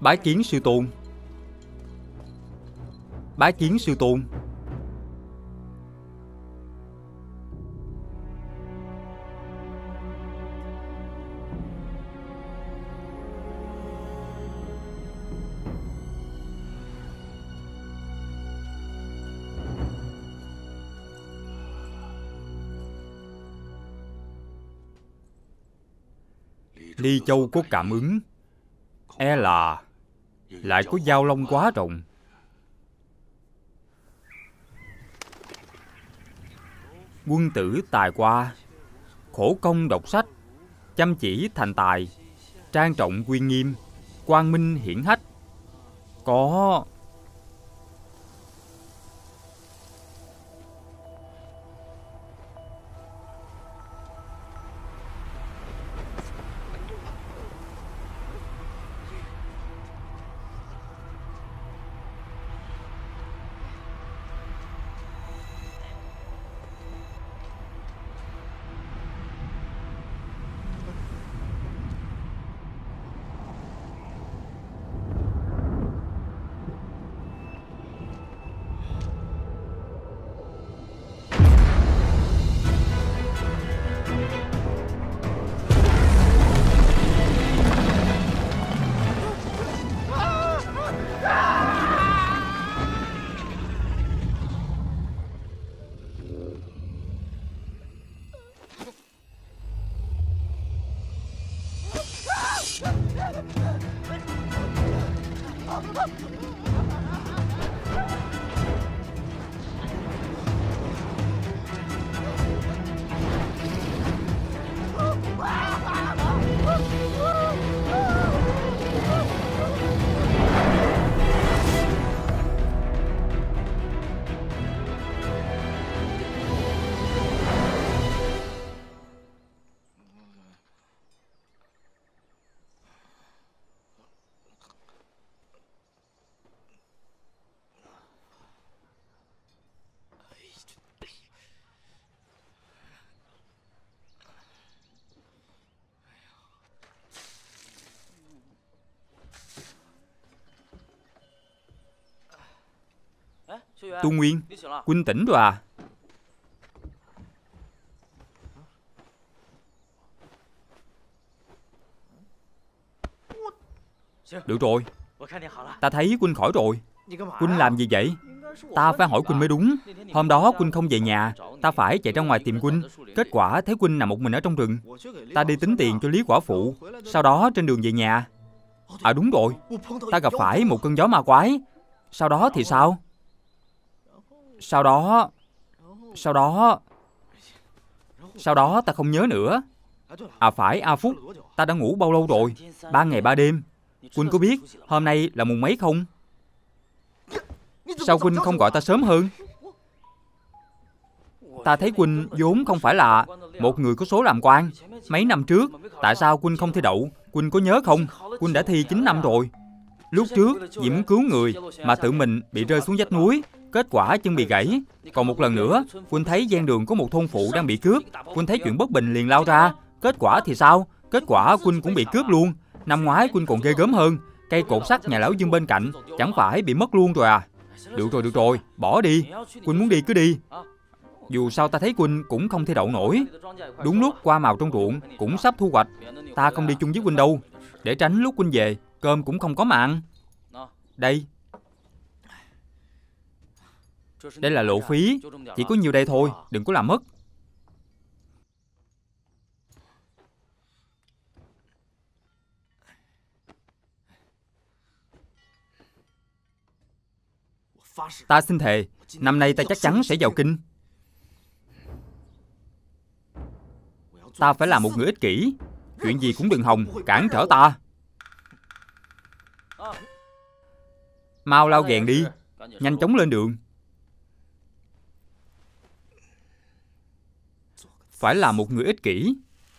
Bái kiến sư tôn. Bái kiến sư tôn. Ly Châu có cảm ứng, e là lại có dao long quá rộng. Quân tử tài qua, khổ công đọc sách, chăm chỉ thành tài, trang trọng uy nghiêm, quang minh hiển hách. Có Tu Nguyên, huynh tỉnh rồi à? Được rồi, ta thấy huynh khỏi rồi. Huynh làm gì vậy? Ta phải hỏi huynh mới đúng. Hôm đó huynh không về nhà, ta phải chạy ra ngoài tìm huynh. Kết quả thấy huynh nằm một mình ở trong rừng. Ta đi tính tiền cho Lý quả phụ. Sau đó trên đường về nhà. À đúng rồi, ta gặp phải một cơn gió ma quái. Sau đó thì sao? Sau đó ta không nhớ nữa. À phải, A Phúc, ta đã ngủ bao lâu rồi? 3 ngày 3 đêm. Huynh có biết hôm nay là mùng mấy không? Sao huynh không gọi ta sớm hơn? Ta thấy huynh vốn không phải là một người có số làm quan. Mấy năm trước, tại sao huynh không thi đậu? Huynh có nhớ không? Huynh đã thi 9 năm rồi. Lúc trước, vì muốn cứu người mà tự mình bị rơi xuống vách núi. Kết quả chân bị gãy. Còn một lần nữa, huynh thấy ven đường có một thôn phụ đang bị cướp. Huynh thấy chuyện bất bình liền lao ra. Kết quả thì sao? Kết quả huynh cũng bị cướp luôn. Năm ngoái huynh còn ghê gớm hơn. Cây cột sắt nhà lão Dương bên cạnh chẳng phải bị mất luôn rồi à? Được rồi, bỏ đi. Huynh muốn đi cứ đi. Dù sao ta thấy huynh cũng không thi đậu nổi. Đúng lúc qua màu trong ruộng cũng sắp thu hoạch. Ta không đi chung với huynh đâu, để tránh lúc huynh về cơm cũng không có mà ăn. Đây là lộ phí. Chỉ có nhiêu đây thôi, đừng có làm mất. Ta xin thề, năm nay ta chắc chắn sẽ vào kinh. Ta phải là một người ích kỷ. Chuyện gì cũng đừng hòng cản trở ta. Mau lao ghèn đi, nhanh chóng lên đường. Phải là một người ích kỷ.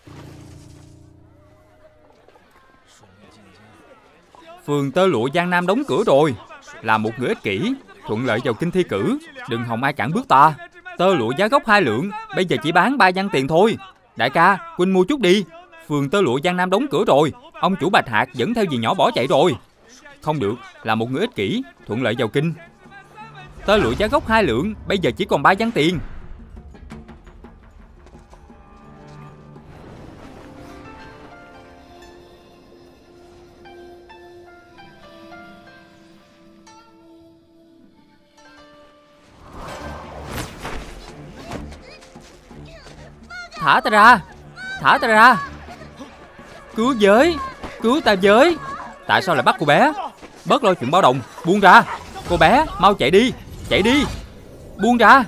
Phường Tơ Lụa Giang Nam đóng cửa rồi. Là một người ích kỷ, thuận lợi vào kinh thi cử. Đừng hòng ai cản bước ta. Tơ lụa giá gốc 2 lượng, bây giờ chỉ bán 3 văn tiền thôi. Đại ca, huynh mua chút đi. Phường Tơ Lụa Giang Nam đóng cửa rồi. Ông chủ Bạch Hạc dẫn theo dì nhỏ bỏ chạy rồi. Không được, là một người ích kỷ, thuận lợi vào kinh. Tơ lụa giá gốc 2 lượng, bây giờ chỉ còn 3 văn tiền. Thả ta ra, thả ta ra. Cứu với, cứu ta với. Tại sao lại bắt cô bé? Bớt lôi chuyện báo động, buông ra. Cô bé, mau chạy đi, chạy đi. Buông ra.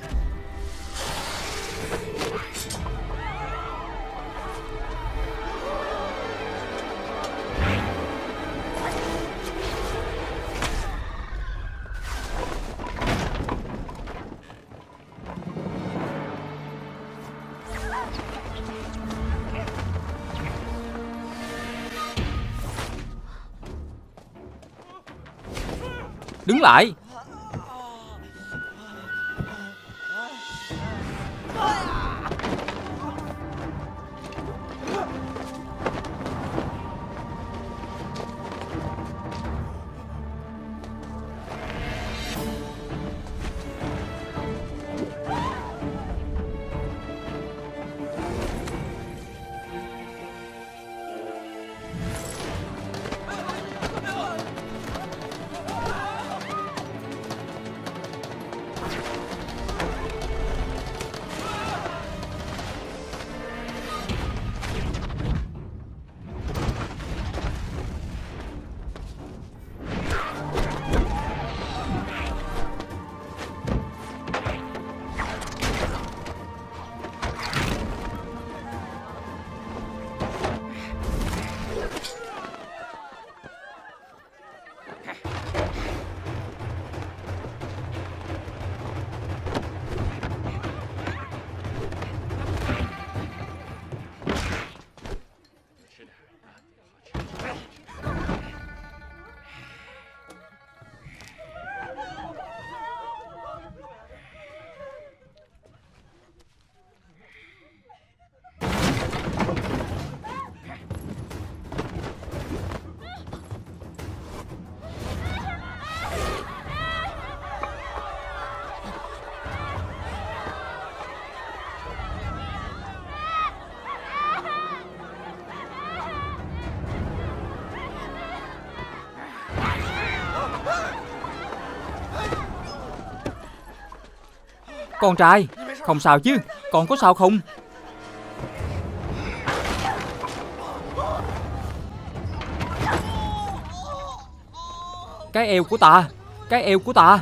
Đứng lại. Con trai, không sao chứ? Con có sao không? Cái eo của ta, cái eo của ta.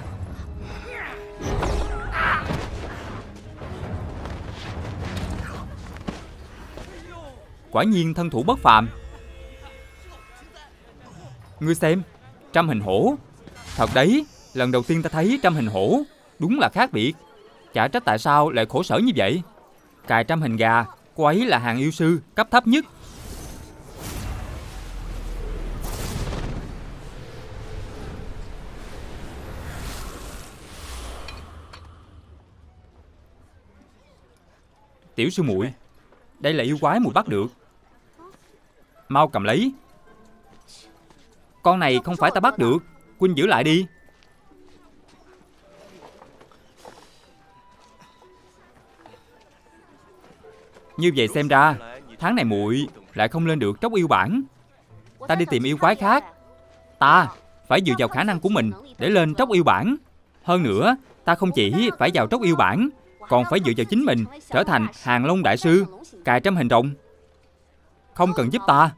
Quả nhiên thân thủ bất phàm. Ngươi xem, trăm hình hổ. Thật đấy, lần đầu tiên ta thấy trăm hình hổ. Đúng là khác biệt. Chả trách tại sao lại khổ sở như vậy. Cài trăm hình gà, cô ấy là hàng yêu sư cấp thấp nhất. Tiểu sư muội, đây là yêu quái muội bắt được. Mau cầm lấy. Con này không phải ta bắt được, huynh giữ lại đi. Như vậy xem ra tháng này muội lại không lên được tróc yêu bản. Ta đi tìm yêu quái khác. Ta phải dựa vào khả năng của mình để lên tróc yêu bản. Hơn nữa, ta không chỉ phải vào tróc yêu bản, còn phải dựa vào chính mình trở thành Hàng Long đại sư, cài trăm hình rồng. Không cần giúp ta.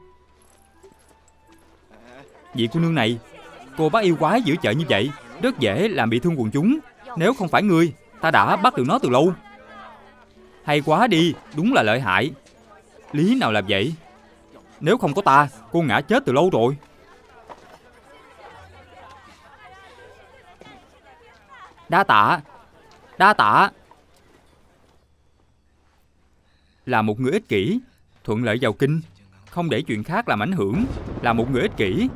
Vị cô nương này, cô bắt yêu quái giữ chợ như vậy rất dễ làm bị thương quần chúng. Nếu không phải ngươi, ta đã bắt được nó từ lâu. Hay quá đi, đúng là lợi hại. Lý nào làm vậy? Nếu không có ta, cô ngã chết từ lâu rồi. Đa tạ, đa tạ. Là một người ích kỷ, thuận lợi vào kinh, không để chuyện khác làm ảnh hưởng. Là một người ích kỷ.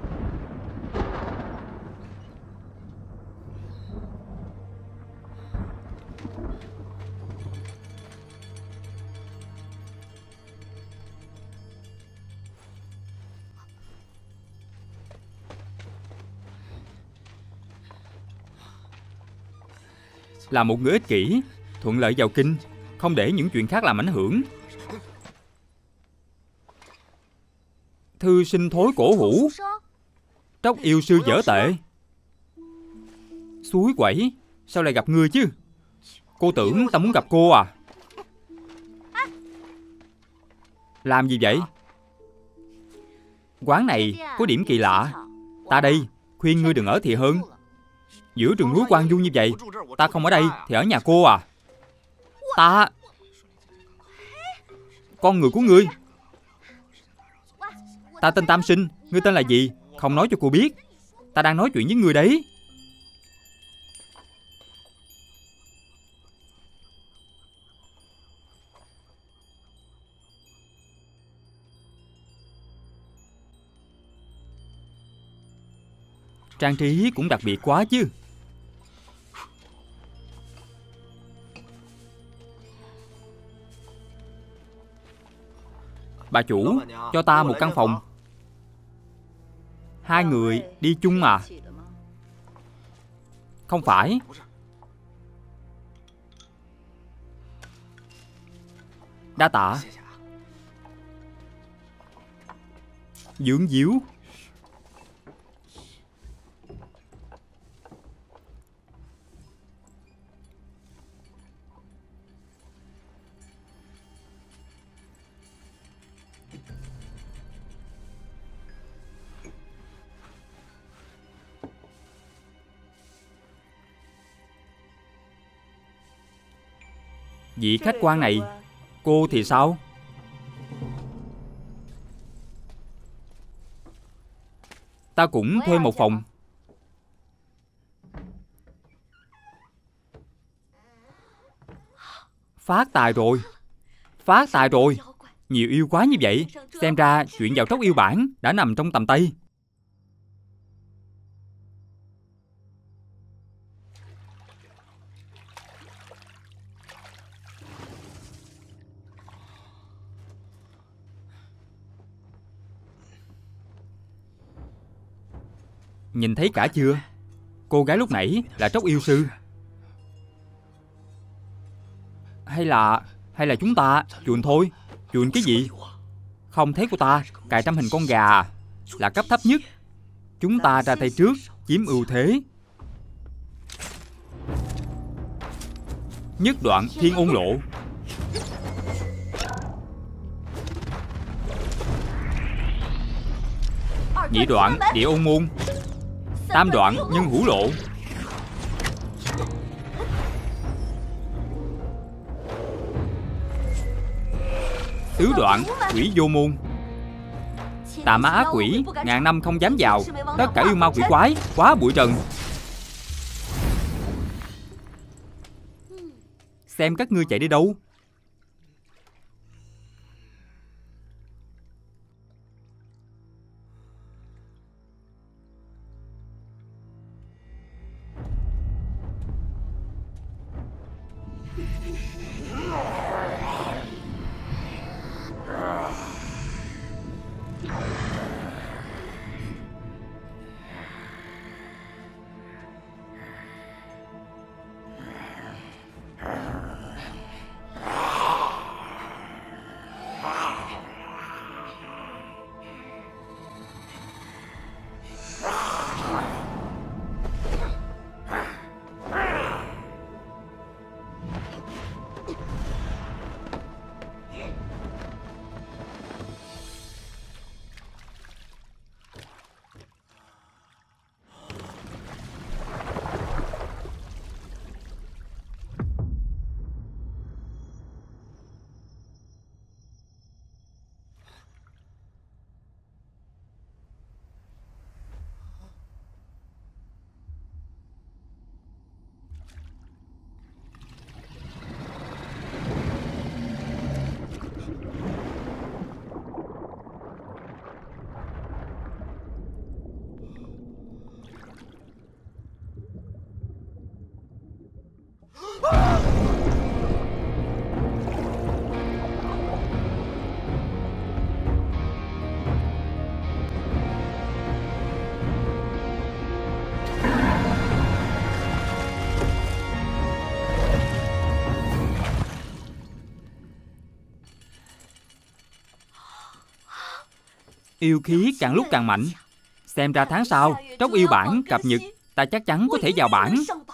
là một người ích kỷ, thuận lợi vào kinh, không để những chuyện khác làm ảnh hưởng. Thư sinh thối cổ hủ, Tróc yêu sư dở tệ. Suối quẩy, sao lại gặp ngươi chứ? Cô tưởng ta muốn gặp cô à? Làm gì vậy? Quán này có điểm kỳ lạ. Ta đây khuyên ngươi đừng ở thì hơn. Giữa rừng núi hoang vu như vậy, ta không ở đây thì ở nhà cô à? Ta... Con người của ngươi. Ta tên Tam Sinh, ngươi tên là gì? Không nói cho cô biết. Ta đang nói chuyện với ngươi đấy. Trang trí cũng đặc biệt quá chứ. Bà chủ, cho ta một căn phòng. Hai người đi chung à? Không phải. Đa tạ. Dưỡng díu. Vị khách quan này, cô thì sao? Ta cũng thuê một phòng. Phát tài rồi. Phát tài rồi. Nhiều yêu quá như vậy, xem ra chuyện vào Tróc yêu bản đã nằm trong tầm tay. Nhìn thấy cả chưa? Cô gái lúc nãy là Tróc yêu sư. Hay là chúng ta chuồn thôi? Chuồn cái gì? Không thấy cô ta cài trăm hình con gà à? Là cấp thấp nhất. Chúng ta ra tay trước, chiếm ưu thế. Nhất đoạn Thiên Ôn Lộ. Nhị đoạn Địa Ôn Môn. Tam đoạn Nhân Hữu Lộ. Tứ đoạn Quỷ Vô Môn. Tà ma ác quỷ, ngàn năm không dám vào. Tất cả yêu ma quỷ quái, quá bụi trần. Xem các ngươi chạy đi đâu. Yêu khí càng lúc càng mạnh. Xem ra tháng sau Tróc yêu bản cập nhật, ta chắc chắn có thể vào bảng.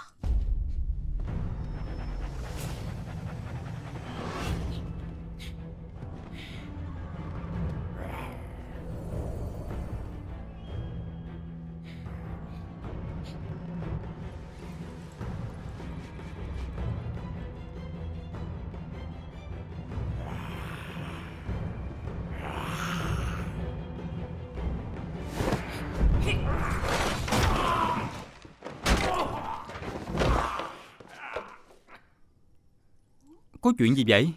Có chuyện gì vậy?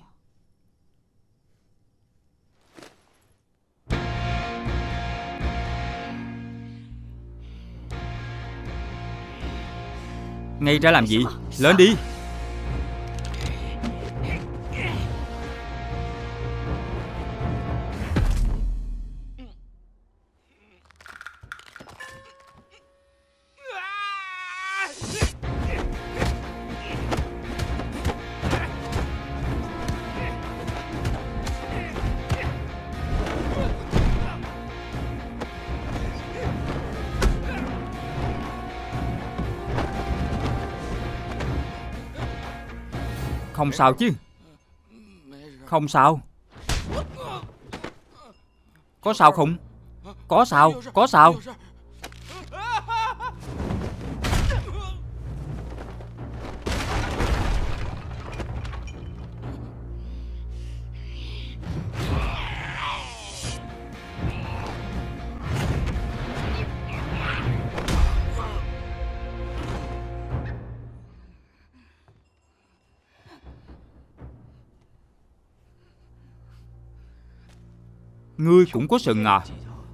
Ngay ra làm gì? Lên đi! Không sao chứ? Không sao. Có sao không? Có sao? Có sao? Ngươi cũng có sừng à?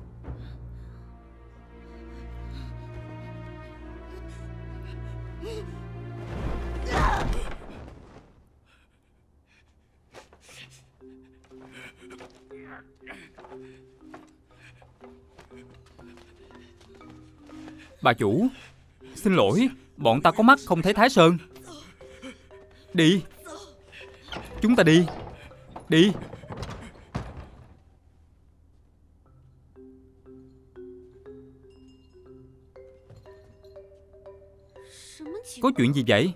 Bà chủ, xin lỗi, bọn ta có mắt không thấy Thái Sơn. Đi. Chúng ta đi. Đi. Có chuyện gì vậy?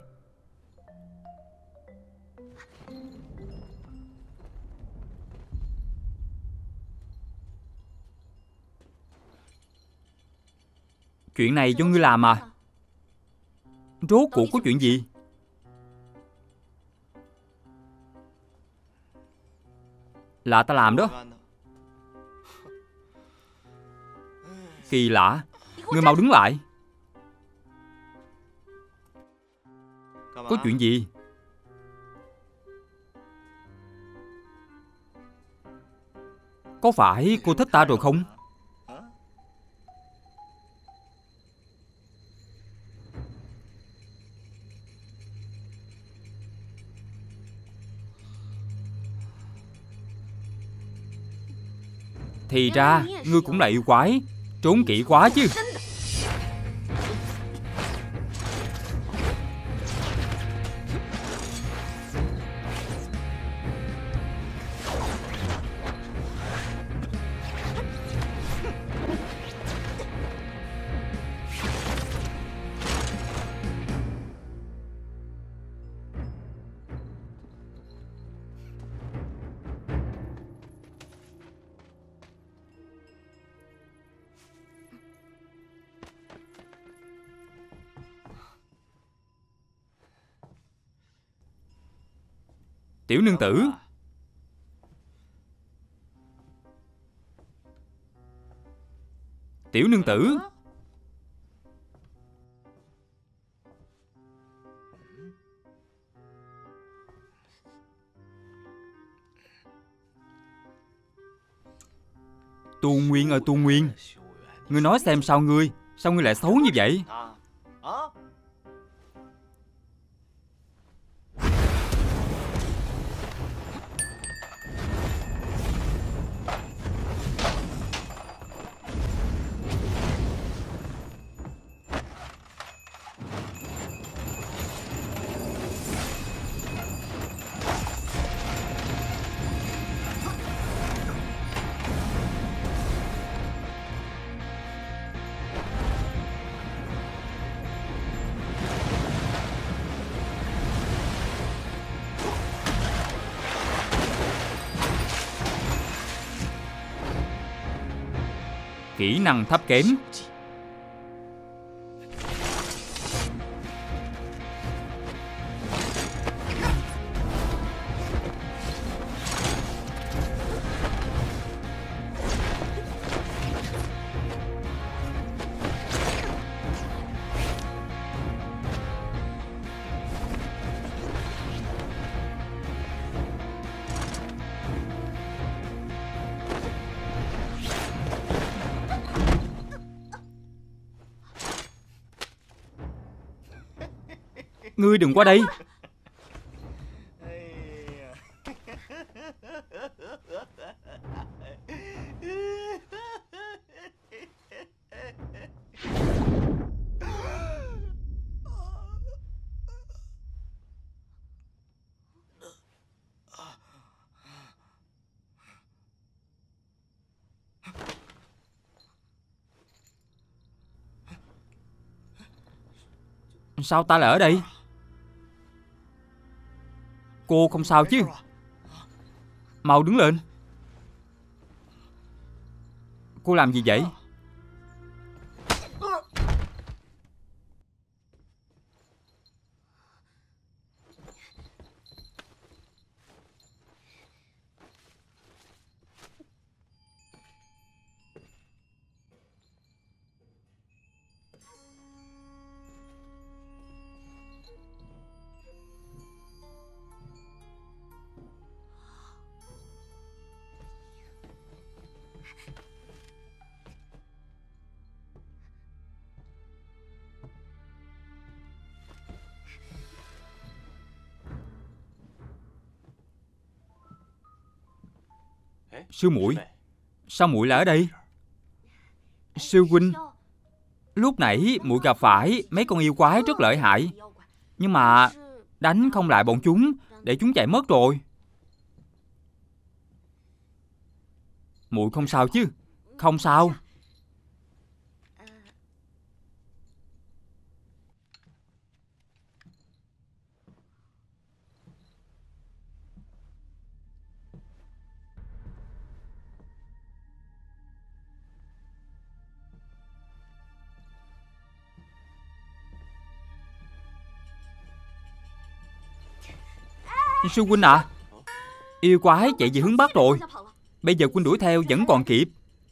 Chuyện này do ngươi làm à? Rốt cuộc có chuyện gì? Là ta làm đó. Kỳ lạ. Ngươi mau đứng lại. Có chuyện gì? Có phải cô thích ta rồi không? Thì ra ngươi cũng là yêu quái. Trốn kỹ quá chứ. Tiểu nương tử. Tiểu nương tử. Tu Nguyên ơi Tu Nguyên, ngươi nói xem sao ngươi lại xấu như vậy? Kỹ năng thấp kém. Ngươi đừng qua đây. Sao ta lại ở đây? Cô không sao chứ? Mau đứng lên. Cô làm gì vậy? Sư muội, sao muội lại ở đây? Sư huynh, lúc nãy muội gặp phải mấy con yêu quái rất lợi hại, nhưng mà đánh không lại bọn chúng, để chúng chạy mất rồi. Muội không sao chứ? Không sao. Sư huynh à, yêu quái chạy về hướng Bắc rồi. Bây giờ huynh đuổi theo vẫn còn kịp.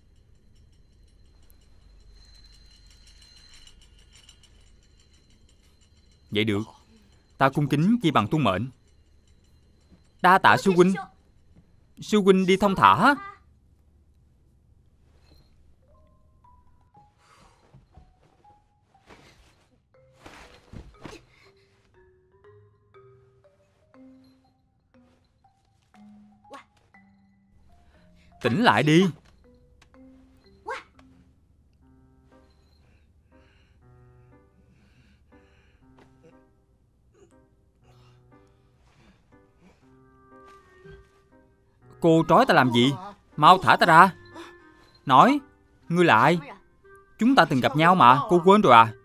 Vậy được, ta cung kính chi bằng tuân mệnh. Đa tạ sư huynh. Sư huynh đi thông thả. Tỉnh lại đi. Cô trói ta làm gì? Mau thả ta ra. Nói, ngươi là ai? Chúng ta từng gặp nhau mà, cô quên rồi à?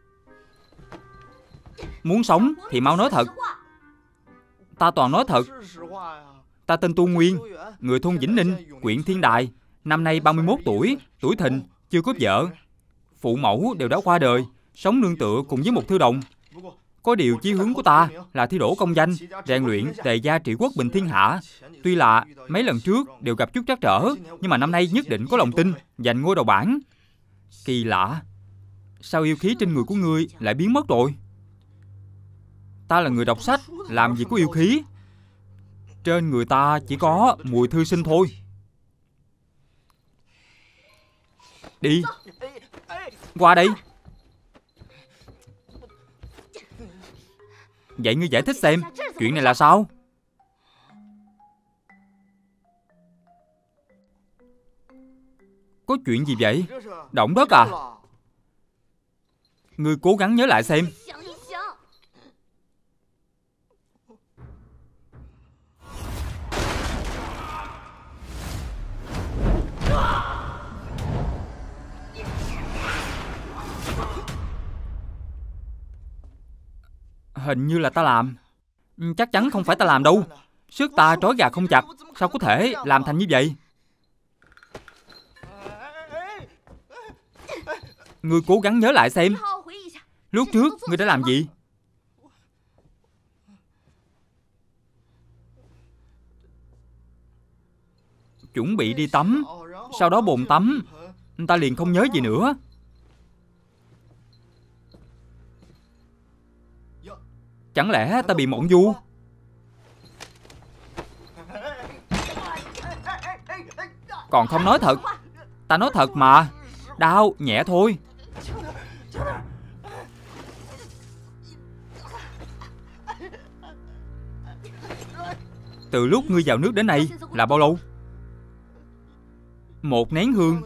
Muốn sống thì mau nói thật. Ta toàn nói thật. Ta tên Tu Nguyên, người thôn Vĩnh Ninh, huyện Thiên Đài. Năm nay 31 tuổi, tuổi thìn, chưa có vợ. Phụ mẫu đều đã qua đời, sống nương tựa cùng với một thư đồng. Có điều chí hướng của ta là thi đỗ công danh, rèn luyện tề gia trị quốc bình thiên hạ. Tuy là mấy lần trước đều gặp chút trắc trở, nhưng mà năm nay nhất định có lòng tin giành ngôi đầu bảng. Kỳ lạ, sao yêu khí trên người của ngươi lại biến mất rồi? Ta là người đọc sách, làm gì có yêu khí. Trên người ta chỉ có mùi thư sinh thôi. Đi. Qua đây. Vậy ngươi giải thích xem, chuyện này là sao? Có chuyện gì vậy? Động đất à? Ngươi cố gắng nhớ lại xem. Hình như là ta làm. Chắc chắn không phải ta làm đâu. Sức ta trói gà không chặt, sao có thể làm thành như vậy? Ngươi cố gắng nhớ lại xem, lúc trước ngươi đã làm gì? Chuẩn bị đi tắm, sau đó bồn tắm, ta liền không nhớ gì nữa. Chẳng lẽ ta bị mộng du? Còn không nói thật. Ta nói thật mà. Đau, nhẹ thôi. Từ lúc ngươi vào nước đến nay là bao lâu? 1 nén hương.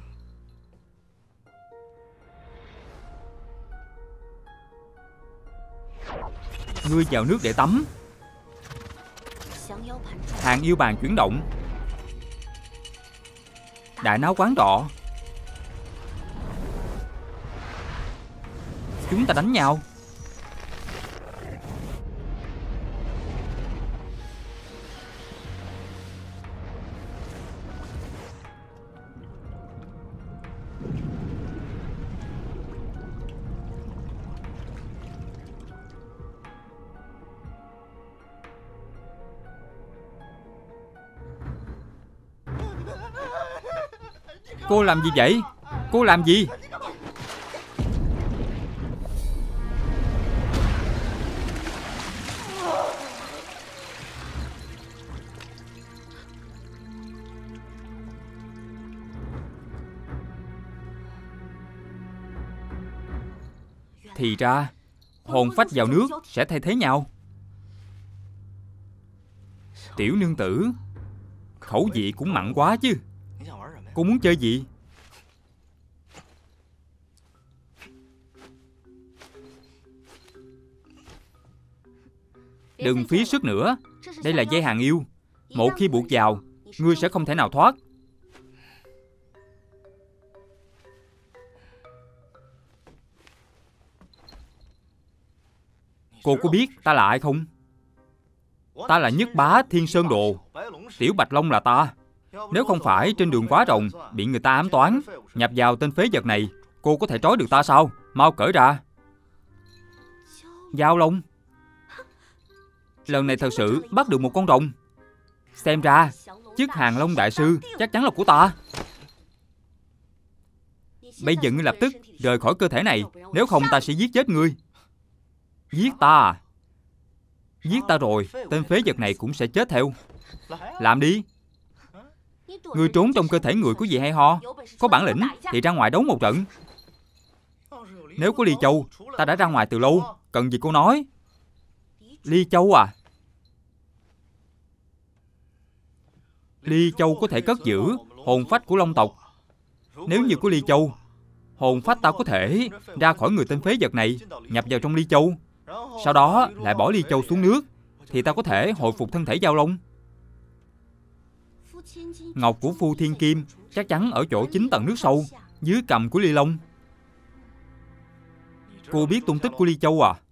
Ngươi vào nước để tắm. Hàng yêu bàn chuyển động. Đại náo quán trọ. Chúng ta đánh nhau. Cô làm gì vậy? Cô làm gì? Thì ra hồn phách vào nước sẽ thay thế nhau. Tiểu nương tử, khẩu vị cũng mặn quá chứ. Cô muốn chơi gì? Đừng phí sức nữa. Đây là dây hàng yêu. Một khi buộc vào, ngươi sẽ không thể nào thoát. Cô có biết ta là ai không? Ta là Nhất Bá Thiên Sơn Đồ. Tiểu Bạch Long là ta. Nếu không phải trên đường quá rộng bị người ta ám toán, nhập vào tên phế vật này, cô có thể trói được ta sao? Mau cởi ra. Giao Long. Lần này thật sự bắt được một con rồng. Xem ra chức Hàng Long Đại Sư chắc chắn là của ta. Bây giờ ngươi lập tức rời khỏi cơ thể này, nếu không ta sẽ giết chết ngươi. Giết ta à? Giết ta rồi, tên phế vật này cũng sẽ chết theo. Làm đi. Ngươi trốn trong cơ thể người có gì hay ho? Có bản lĩnh thì ra ngoài đấu một trận. Nếu có Ly Châu, ta đã ra ngoài từ lâu. Cần gì cô nói? Ly Châu à? Ly Châu có thể cất giữ hồn phách của Long tộc. Nếu như có Ly Châu, hồn phách ta có thể ra khỏi người tên phế vật này, nhập vào trong Ly Châu, sau đó lại bỏ Ly Châu xuống nước, thì ta có thể hồi phục thân thể Giao Long. Ngọc của Phu Thiên Kim chắc chắn ở chỗ 9 tầng nước sâu, dưới cằm của Ly Long. Cô biết tung tích của Ly Châu à?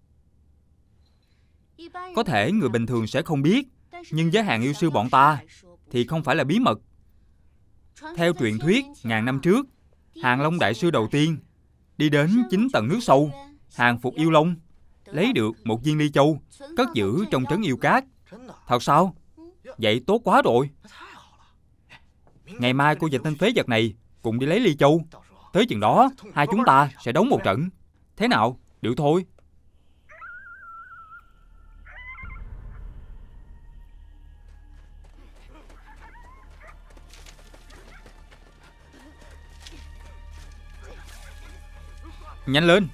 Có thể người bình thường sẽ không biết, nhưng với hàng yêu sư bọn ta thì không phải là bí mật. Theo truyền thuyết, ngàn năm trước, Hàng Long Đại Sư đầu tiên đi đến 9 tầng nước sâu, hàng phục yêu long, lấy được một viên Ly Châu, cất giữ trong trấn yêu cát. Thật sao? Vậy tốt quá rồi. Ngày mai cô và tên phế vật này cùng đi lấy Ly Châu. Tới chừng đó, hai chúng ta sẽ đấu một trận. Thế nào? Được thôi. Nhanh lên.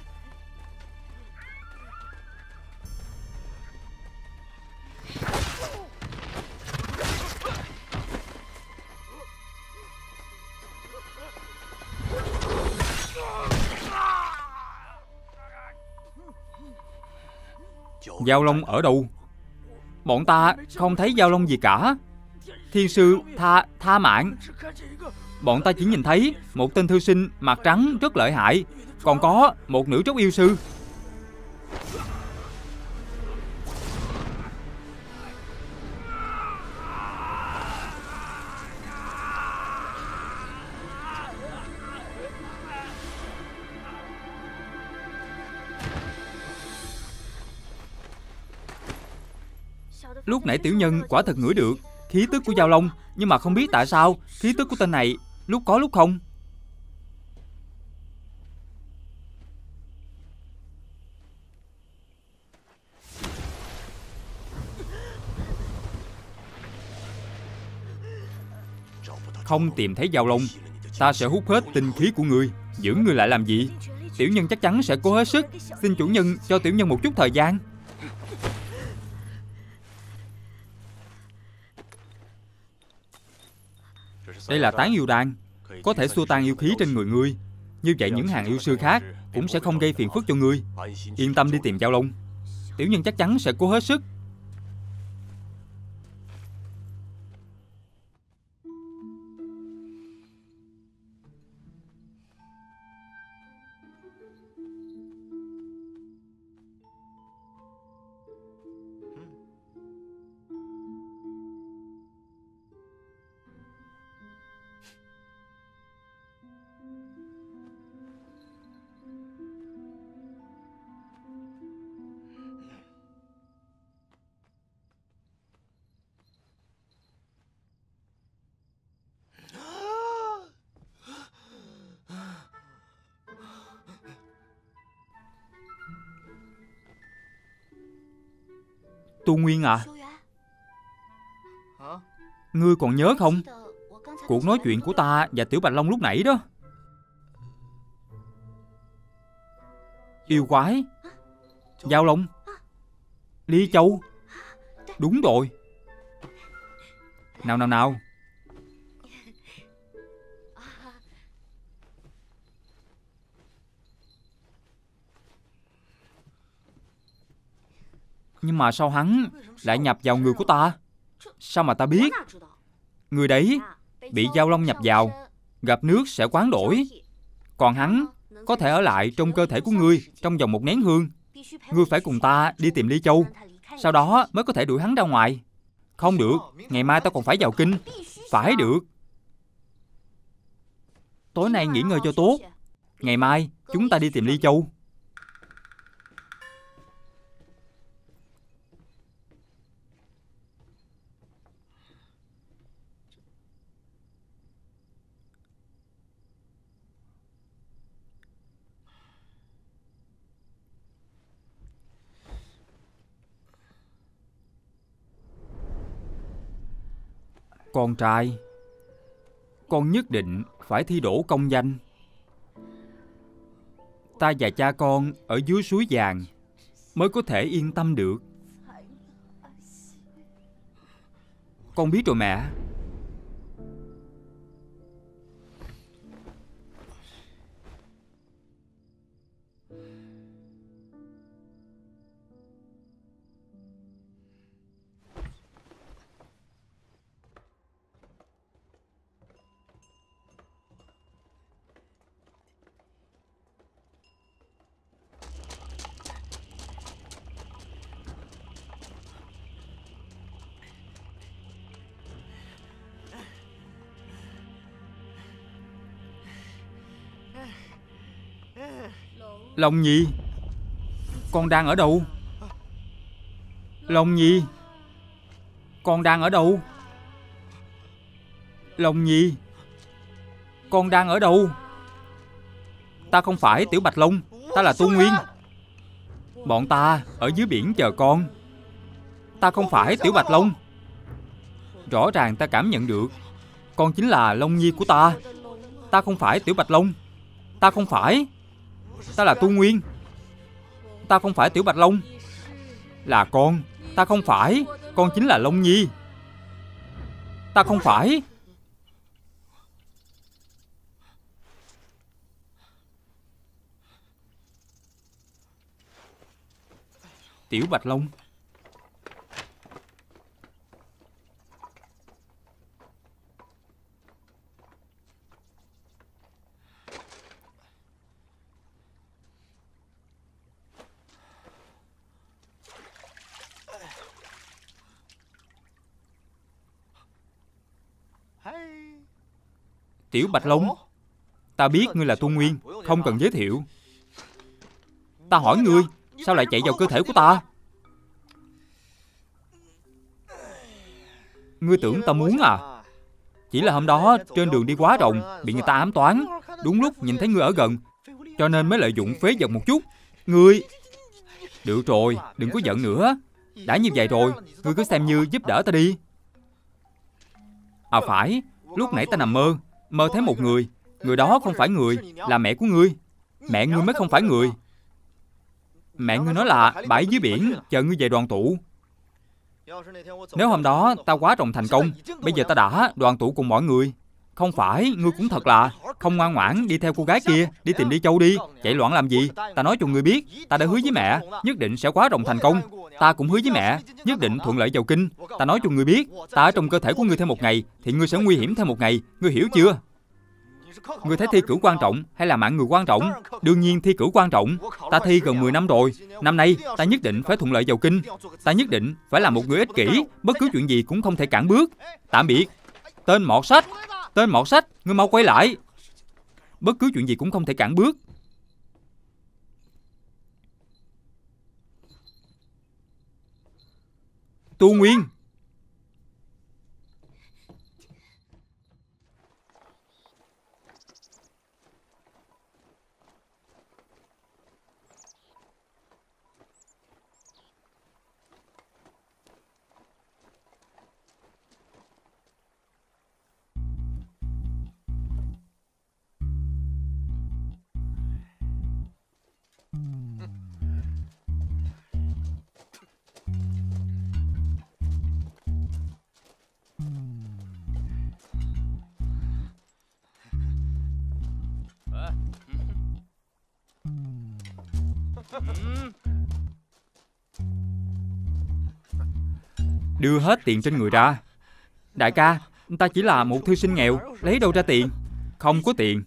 Giao Long ở đâu? Bọn ta không thấy Giao Long gì cả. Thiên sư tha mạng. Bọn ta chỉ nhìn thấy một tên thư sinh mặt trắng rất lợi hại, còn có một nữ trúc yêu sư. Lúc nãy tiểu nhân quả thật ngửi được khí tức của Giao Long, nhưng mà không biết tại sao khí tức của tên này lúc có lúc không. Không tìm thấy Giao Long, ta sẽ hút hết tinh khí của ngươi. Giữ ngươi lại làm gì? Tiểu nhân chắc chắn sẽ cố hết sức. Xin chủ nhân cho tiểu nhân một chút thời gian. Đây là tán yêu đan, có thể xua tan yêu khí trên người ngươi. Như vậy những hàng yêu sư khác cũng sẽ không gây phiền phức cho ngươi. Yên tâm đi tìm Giao Long. Tiểu nhân chắc chắn sẽ cố hết sức. Tu Nguyên à, ngươi còn nhớ không? Cuộc nói chuyện của ta và Tiểu Bạch Long lúc nãy đó. Yêu quái, Giao Long, Ly Châu. Đúng rồi. Nào. Nhưng mà sao hắn lại nhập vào người của ta? Sao mà ta biết? Người đấy bị Giao Long nhập vào, gặp nước sẽ quán đổi. Còn hắn có thể ở lại trong cơ thể của ngươi trong vòng 1 nén hương. Ngươi phải cùng ta đi tìm Ly Châu, sau đó mới có thể đuổi hắn ra ngoài. Không được, ngày mai ta còn phải vào kinh. Phải được. Tối nay nghỉ ngơi cho tốt. Ngày mai chúng ta đi tìm Ly Châu. Con trai, con nhất định phải thi đỗ công danh. Ta và cha con ở dưới suối vàng mới có thể yên tâm được. Con biết rồi mẹ. Long Nhi, con đang ở đâu? Long Nhi, con đang ở đâu? Long Nhi, con đang ở đâu? Ta không phải Tiểu Bạch Long, ta là Tu Nguyên. Bọn ta ở dưới biển chờ con. Ta không phải Tiểu Bạch Long. Rõ ràng ta cảm nhận được con chính là Long Nhi của ta. Ta không phải Tiểu Bạch Long. Ta không phải. Ta là Tu Nguyên. Ta không phải Tiểu Bạch Long. Là con. Ta không phải. Con chính là Long Nhi. Ta không phải. Tiểu Bạch Long. Tiểu Bạch Long, ta biết ngươi là Tu Nguyên, không cần giới thiệu. Ta hỏi ngươi, sao lại chạy vào cơ thể của ta? Ngươi tưởng ta muốn à? Chỉ là hôm đó trên đường đi quá rộng, bị người ta ám toán. Đúng lúc nhìn thấy ngươi ở gần, cho nên mới lợi dụng phế vật một chút. Ngươi... Được rồi, đừng có giận nữa. Đã như vậy rồi, ngươi cứ xem như giúp đỡ ta đi. À phải, lúc nãy ta nằm mơ, mơ thấy một người. Người đó không phải người, là mẹ của ngươi. Mẹ ngươi mới không phải người. Mẹ ngươi nói là bãi dưới biển chờ ngươi về đoàn tụ. Nếu hôm đó ta quá trồng thành công, bây giờ ta đã đoàn tụ cùng mọi người. Không phải, ngươi cũng thật là không ngoan ngoãn đi theo cô gái kia, đi tìm Đi Châu đi. Chạy loạn làm gì? Ta nói cho ngươi biết, ta đã hứa với mẹ, nhất định sẽ quá trồng thành công. Ta cũng hứa với mẹ, nhất định thuận lợi vào kinh. Ta nói cho ngươi biết, ta ở trong cơ thể của ngươi thêm một ngày, thì ngươi sẽ nguy hiểm thêm một ngày. Ngươi hiểu chưa? Ngươi thấy thi cử quan trọng hay là mạng người quan trọng? Đương nhiên thi cử quan trọng. Ta thi gần 10 năm rồi. Năm nay ta nhất định phải thuận lợi vào kinh. Ta nhất định phải là một người ích kỷ, bất cứ chuyện gì cũng không thể cản bước. Tạm biệt. Tên mọt sách. Tên mọt sách, ngươi mau quay lại. Bất cứ chuyện gì cũng không thể cản bước. Tu Nguyên. Đưa hết tiền trên người ra. Đại ca, ta chỉ là một thư sinh nghèo, lấy đâu ra tiền? Không có tiền.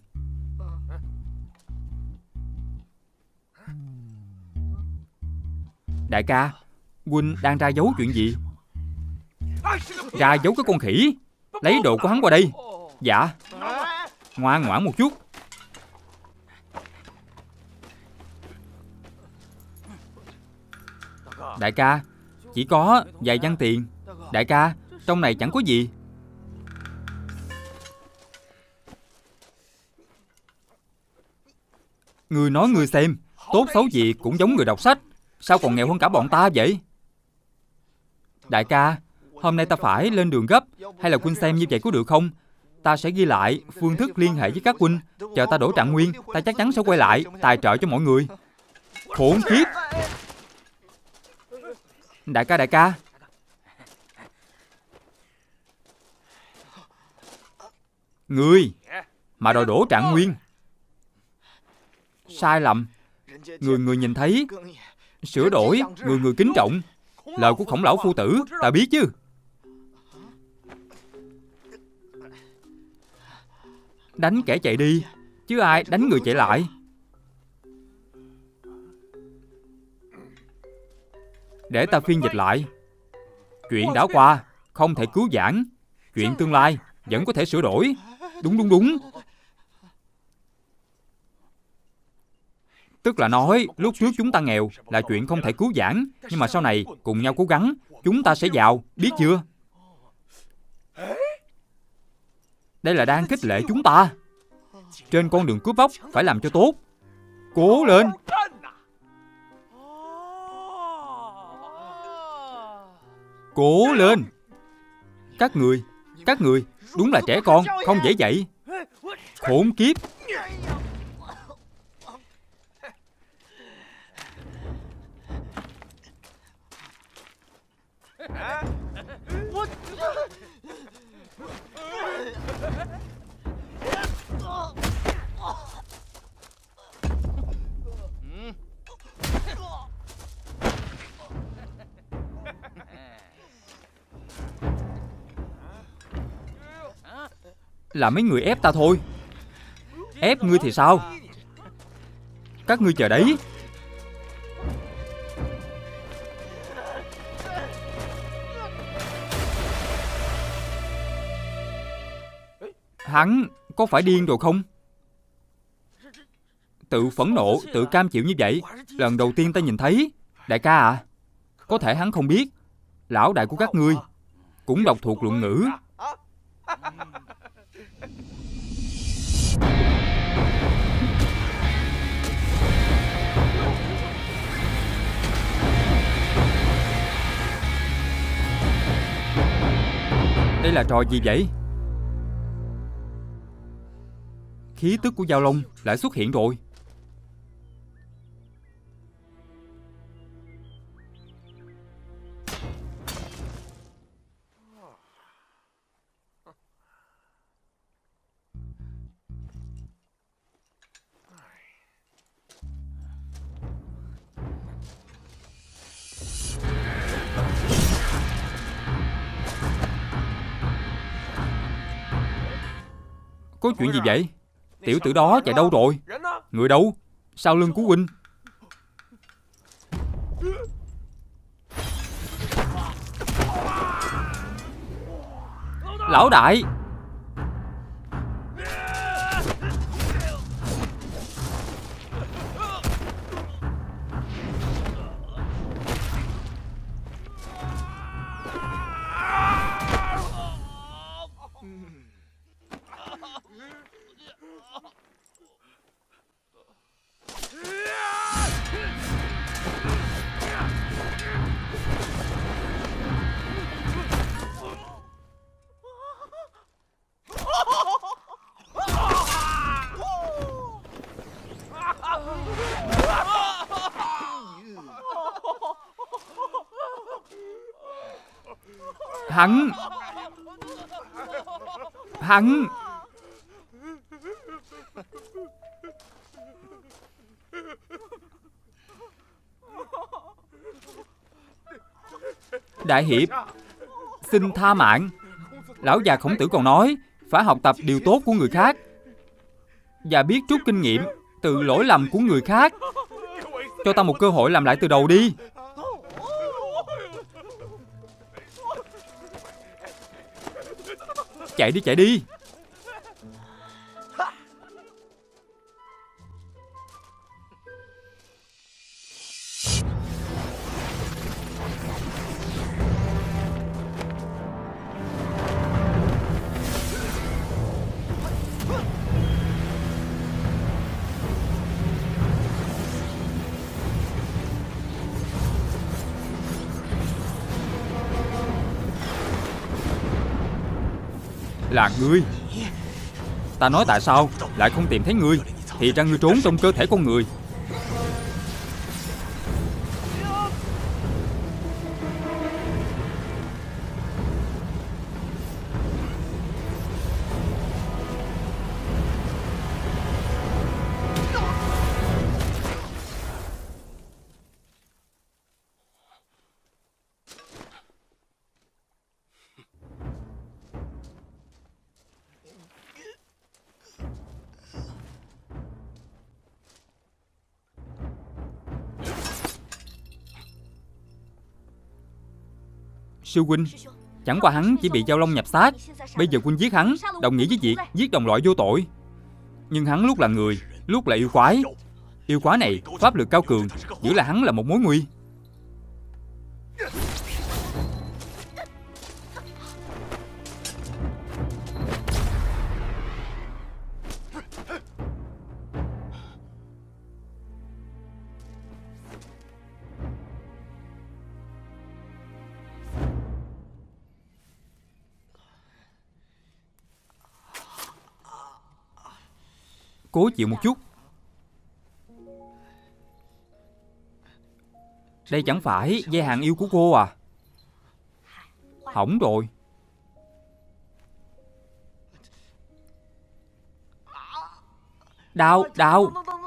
Đại ca, huynh đang ra giấu chuyện gì? Ra giấu cái con khỉ. Lấy đồ của hắn qua đây. Dạ. Ngoan ngoãn một chút. Đại ca, chỉ có vài văn tiền. Đại ca, trong này chẳng có gì. Người nói người xem, tốt xấu gì cũng giống người đọc sách. Sao còn nghèo hơn cả bọn ta vậy? Đại ca, hôm nay ta phải lên đường gấp. Hay là huynh xem như vậy có được không? Ta sẽ ghi lại phương thức liên hệ với các huynh. Chờ ta đổi trạng nguyên, ta chắc chắn sẽ quay lại tài trợ cho mọi người. Khốn kiếp. Đại ca. Ngươi mà đòi đổ trạng nguyên. Sai lầm. Người nhìn thấy. Sửa đổi, người kính trọng. Lời của Khổng lão phu tử ta biết chứ. Đánh kẻ chạy đi, chứ ai đánh người chạy lại. Để ta phiên dịch lại. Chuyện đã qua không thể cứu vãn. Chuyện tương lai vẫn có thể sửa đổi. Đúng. Tức là nói lúc trước chúng ta nghèo là chuyện không thể cứu vãn, nhưng mà sau này cùng nhau cố gắng, chúng ta sẽ giàu, biết chưa? Đây là đang khích lệ chúng ta. Trên con đường cướp bóc phải làm cho tốt. Cố lên. Cố lên. Các người đúng là trẻ con, không dễ dạy. Khốn kiếp. Là mấy người ép ta thôi. Ép ngươi thì sao? Các ngươi chờ đấy. Hắn có phải điên rồi không? Tự phẫn nộ, tự cam chịu như vậy, lần đầu tiên ta nhìn thấy. Đại ca à, có thể hắn không biết lão đại của các ngươi cũng đọc thuộc luận ngữ. Đây là trò gì vậy? Khí tức của Giao Long lại xuất hiện rồi. Có chuyện gì vậy? Tiểu tử đó chạy đâu rồi? Người đâu? Sau lưng của huynh. Lão đại! Hắn Đại hiệp, xin tha mạng. Lão già Khổng Tử còn nói phải học tập điều tốt của người khác và biết rút kinh nghiệm từ lỗi lầm của người khác. Cho ta một cơ hội làm lại từ đầu đi. Chạy đi, chạy đi. Là ngươi. Ta nói tại sao lại không tìm thấy ngươi, thì ra ngươi trốn trong cơ thể con người. Sư huynh, chẳng qua hắn chỉ bị Giao Long nhập xác. Bây giờ huynh giết hắn, đồng nghĩa với việc giết đồng loại vô tội. Nhưng hắn lúc là người, lúc là yêu quái. Yêu quái này pháp lực cao cường, giữ lại hắn là một mối nguy. Cố chịu một chút. Đây chẳng phải dây hàng yêu của cô à? Hỏng rồi. Đau, đau.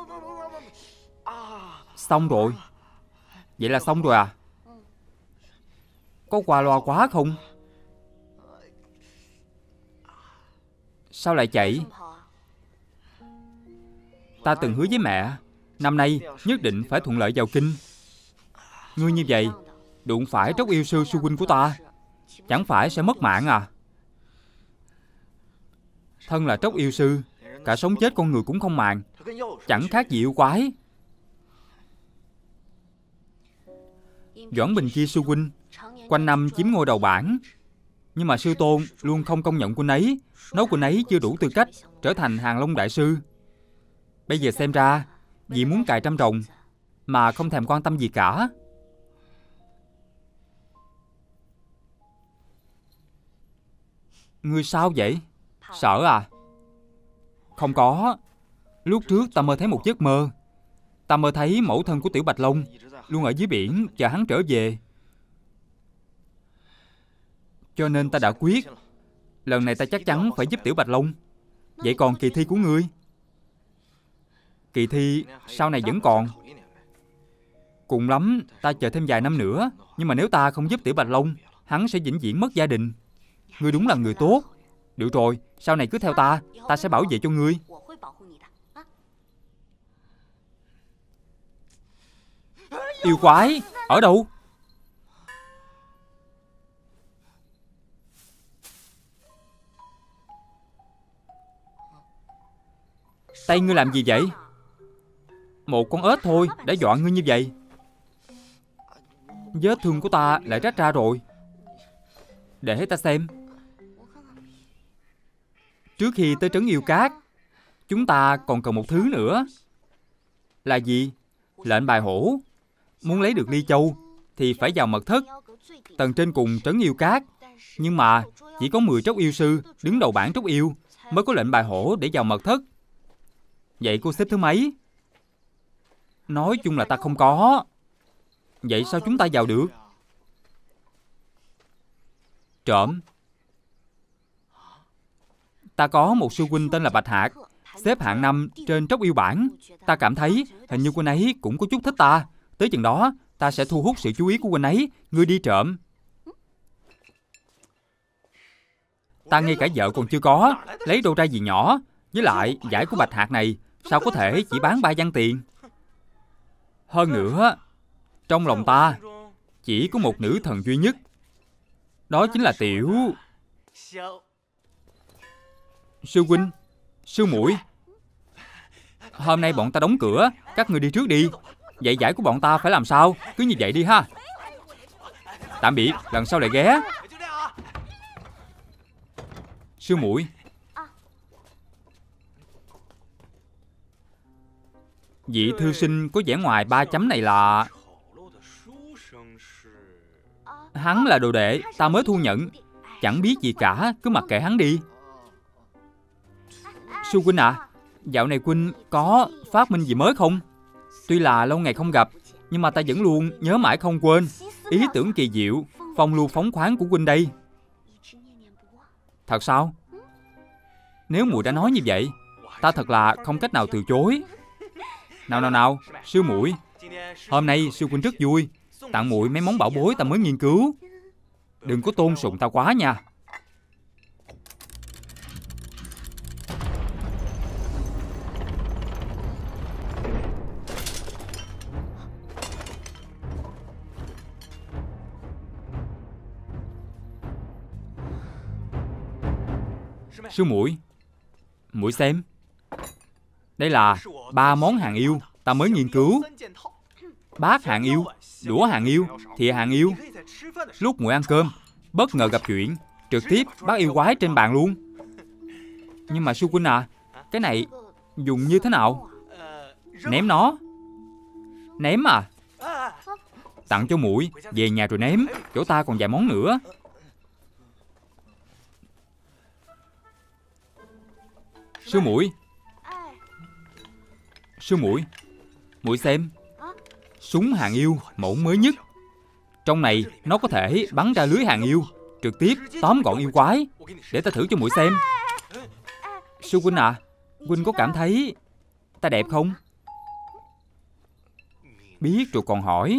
Xong rồi. Vậy là xong rồi à? Có qua loa quá không? Sao lại chạy? Ta từng hứa với mẹ, năm nay nhất định phải thuận lợi vào kinh. Ngươi như vậy, đụng phải Tróc yêu sư sư huynh của ta, chẳng phải sẽ mất mạng à? Thân là Tróc yêu sư, cả sống chết con người cũng không màng, chẳng khác gì yêu quái. Doãn Bình Chi sư huynh quanh năm chiếm ngôi đầu bảng, Nhưng mà sư tôn luôn không công nhận huynh ấy, nói huynh ấy chưa đủ tư cách trở thành Hàng Long đại sư. Bây giờ xem ra vì muốn cài trăm rồng mà không thèm quan tâm gì cả. Ngươi sao vậy? Sợ à? Không có. Lúc trước ta mơ thấy một giấc mơ. Ta mơ thấy mẫu thân của Tiểu Bạch Long luôn ở dưới biển chờ hắn trở về. Cho nên ta đã quyết, lần này ta chắc chắn phải giúp Tiểu Bạch Long. Vậy còn kỳ thi của ngươi? Kỳ thi sau này vẫn còn. Cùng lắm ta chờ thêm vài năm nữa. Nhưng mà nếu ta không giúp Tiểu Bạch Long, hắn sẽ vĩnh viễn mất gia đình. Ngươi đúng là người tốt. Được rồi, sau này cứ theo ta, ta sẽ bảo vệ cho ngươi. Yêu quái, ở đâu? Tay ngươi làm gì vậy? Một con ếch thôi đã dọa ngươi như vậy. Vết thương của ta lại rách ra rồi. Để ta xem. Trước khi tới trấn Yêu Cát, chúng ta còn cần một thứ nữa. Là gì? Lệnh bài hổ. Muốn lấy được Ly Châu thì phải vào mật thất tầng trên cùng trấn Yêu Cát. Nhưng mà chỉ có 10 tróc yêu sư đứng đầu bảng tróc yêu mới có lệnh bài hổ để vào mật thất. Vậy cô xếp thứ mấy? Nói chung là ta không có. Vậy sao chúng ta vào được? Trộm. Ta có một sư huynh tên là Bạch Hạc, xếp hạng 5 trên tróc yêu bảng. Ta cảm thấy hình như huynh ấy cũng có chút thích ta. Tới chừng đó ta sẽ thu hút sự chú ý của huynh ấy. Ngươi đi trộm. Ta ngay cả vợ còn chưa có, lấy đâu ra gì nhỏ. Với lại giải của Bạch Hạc này sao có thể chỉ bán 3 văn tiền. Hơn nữa, trong lòng ta chỉ có một nữ thần duy nhất. Đó chính là Tiểu sư huynh, sư muội. Hôm nay bọn ta đóng cửa, các người đi trước đi. Vậy giải của bọn ta phải làm sao? Cứ như vậy đi ha. Tạm biệt, lần sau lại ghé. Sư muội. Vị thư sinh có vẻ ngoài 3 chấm này là... Hắn là đồ đệ, ta mới thu nhận. Chẳng biết gì cả, cứ mặc kệ hắn đi. Sư huynh à, dạo này huynh có phát minh gì mới không? Tuy là lâu ngày không gặp, nhưng mà ta vẫn luôn nhớ mãi không quên ý tưởng kỳ diệu, phong lưu phóng khoáng của huynh đây. Thật sao? Nếu muội đã nói như vậy, ta thật là không cách nào từ chối. Nào, sư muội, hôm nay sư huynh rất vui, tặng muội mấy món bảo bối ta mới nghiên cứu. Đừng có tôn sùng ta quá nha. Sư muội, muội xem. Đây là 3 món hàng yêu ta mới nghiên cứu. Bát hàng yêu, đũa hàng yêu, thìa hàng yêu. Lúc muội ăn cơm, bất ngờ gặp chuyện, trực tiếp bắt yêu quái trên bàn luôn. Nhưng mà sư huynh à, cái này dùng như thế nào? Ném nó. Ném à? Tặng cho muội, về nhà rồi ném. Chỗ ta còn vài món nữa. Sư muội. Sư muội, muội xem. Súng hàng yêu mẫu mới nhất. Trong này nó có thể bắn ra lưới hàng yêu, trực tiếp tóm gọn yêu quái. Để ta thử cho muội xem. Sư huynh à, huynh có cảm thấy ta đẹp không? Biết rồi còn hỏi.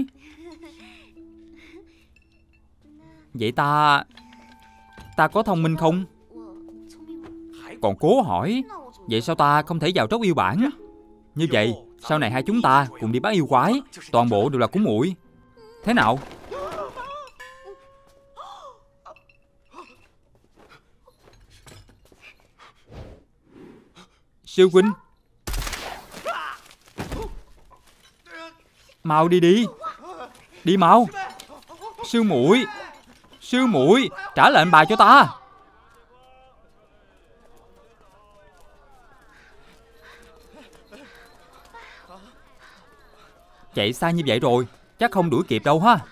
Vậy ta có thông minh không? Còn cố hỏi. Vậy sao ta không thể vào tróc yêu bảng? Như vậy sau này hai chúng ta cùng đi bắt yêu quái, toàn bộ đều là của muội. Thế nào? Sư huynh, mau đi đi. Đi mau. Sư muội, Sư muội, trả lệnh bài cho ta. Chạy xa như vậy rồi, chắc không đuổi kịp đâu ha.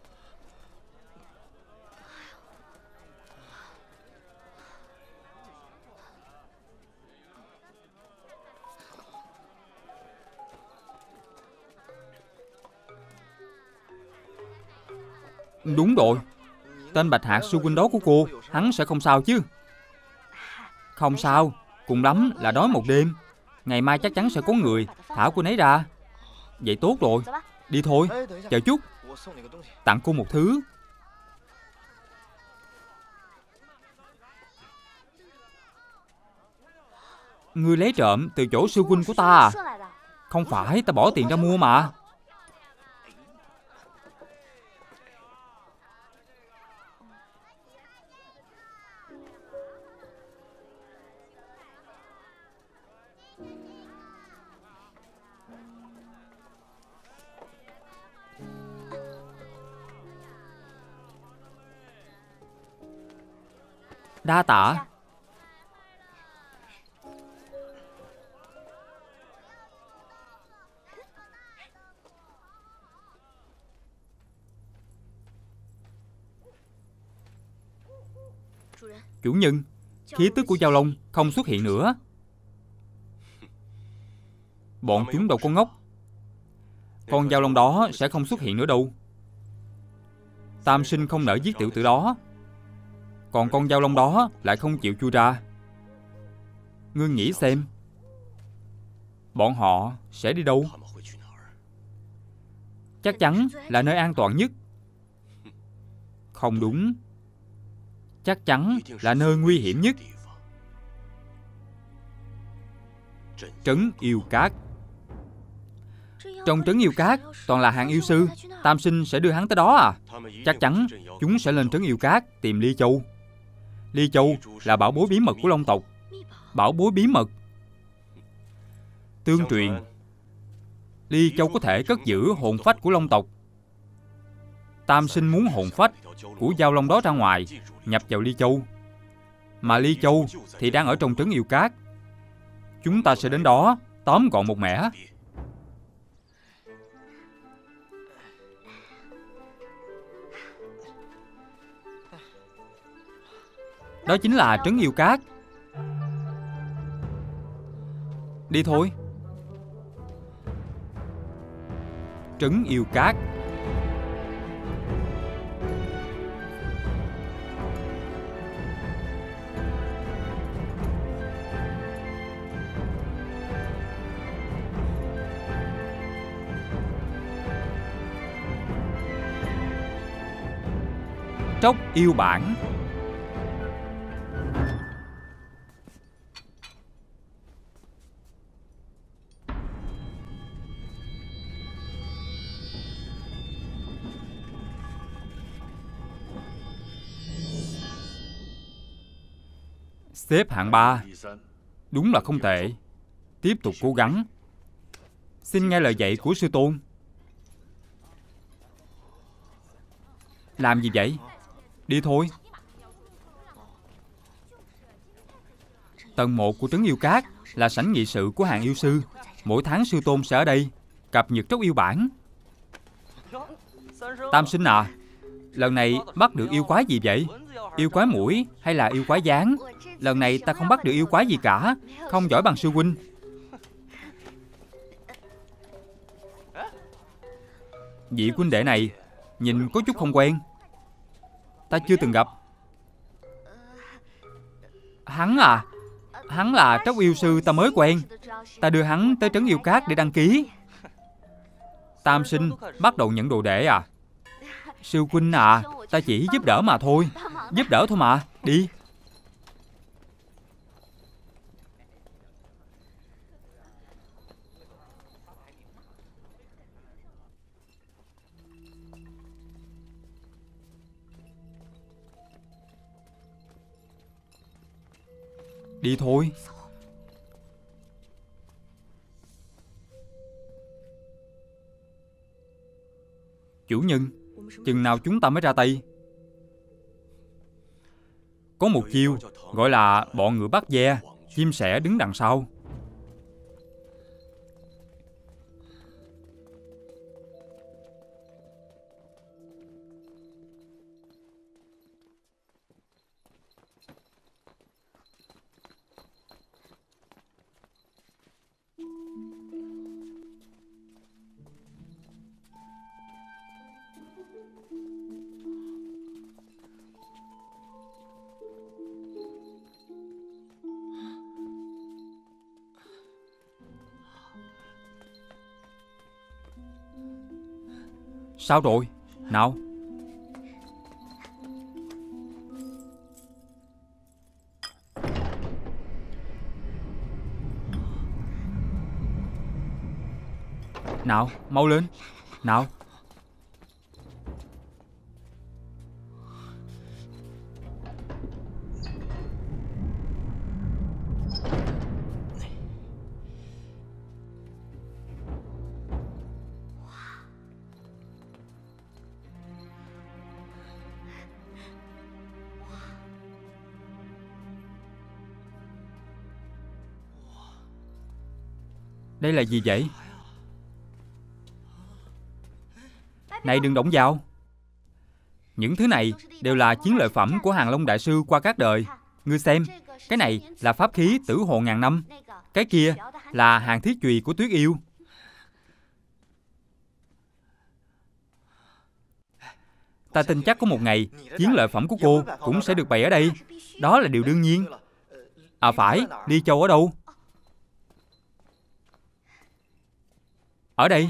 Đúng rồi, tên Bạch Hạc sư huynh đó của cô, hắn sẽ không sao chứ? Không sao, cùng lắm là đói một đêm. Ngày mai chắc chắn sẽ có người thả cô ấy ra. Vậy tốt rồi, đi thôi. Chờ chút, tặng cô một thứ. Ngươi lấy trộm từ chỗ sư huynh của ta à? Không phải, ta bỏ tiền ra mua mà. Đa tạ. Chủ nhân, khí tức của Giao Long không xuất hiện nữa. Bọn chúng đâu có ngốc. Con Giao Long đó sẽ không xuất hiện nữa đâu. Tam sinh không nỡ giết tiểu tử đó, còn con Giao Long đó lại không chịu chui ra. Ngươi nghĩ xem, bọn họ sẽ đi đâu? Chắc chắn là nơi an toàn nhất. Không đúng, chắc chắn là nơi nguy hiểm nhất. Trấn Yêu Cát. Trong Trấn Yêu Cát toàn là hạng yêu sư. Tam sinh sẽ đưa hắn tới đó à? Chắc chắn chúng sẽ lên Trấn Yêu Cát tìm Ly Châu. Ly Châu là bảo bối bí mật của Long tộc. Bảo bối bí mật. Tương truyền, Ly Châu có thể cất giữ hồn phách của Long tộc. Tam sinh muốn hồn phách của Giao Long đó ra ngoài, nhập vào Ly Châu. Mà Ly Châu thì đang ở trong Trấn Yêu Cát. Chúng ta sẽ đến đó tóm gọn một mẻ. Đó chính là Trấn Yêu Cát. Đi thôi. Trấn Yêu Cát. Tróc yêu bản. Xếp hạng 3. Đúng là không tệ. Tiếp tục cố gắng. Xin nghe lời dạy của sư tôn. Làm gì vậy? Đi thôi. Tầng 1 của Trấn Yêu Cát là sảnh nghị sự của hàng yêu sư. Mỗi tháng sư tôn sẽ ở đây cập nhật tróc yêu bản. Tam sinh à, lần này bắt được yêu quái gì vậy? Yêu quái muỗi hay là yêu quái gián? Lần này ta không bắt được yêu quái gì cả. Không giỏi bằng sư huynh. Vị huynh đệ này nhìn có chút không quen. Ta chưa từng gặp. Hắn à? Hắn là tróc yêu sư ta mới quen. Ta đưa hắn tới Trấn Yêu Cát để đăng ký. Tam sinh bắt đầu nhận đồ đệ à? Sư huynh à, ta chỉ giúp đỡ mà thôi. Giúp đỡ thôi mà. Đi. Đi thôi. Chủ nhân, chừng nào chúng ta mới ra tay? Có một chiêu gọi là bọ ngựa bắt ve, chim sẻ đứng đằng sau. Sao rồi? Nào. Nào, mau lên. Nào. Đây là gì vậy? Này, đừng động vào. Những thứ này đều là chiến lợi phẩm của Hàng Long Đại Sư qua các đời. Ngươi xem, cái này là pháp khí Tử Hồ ngàn năm. Cái kia là hàng thiết chùy của Tuyết Yêu. Ta tin chắc có một ngày chiến lợi phẩm của cô cũng sẽ được bày ở đây. Đó là điều đương nhiên. À phải, Ly Châu ở đâu? Ở đây.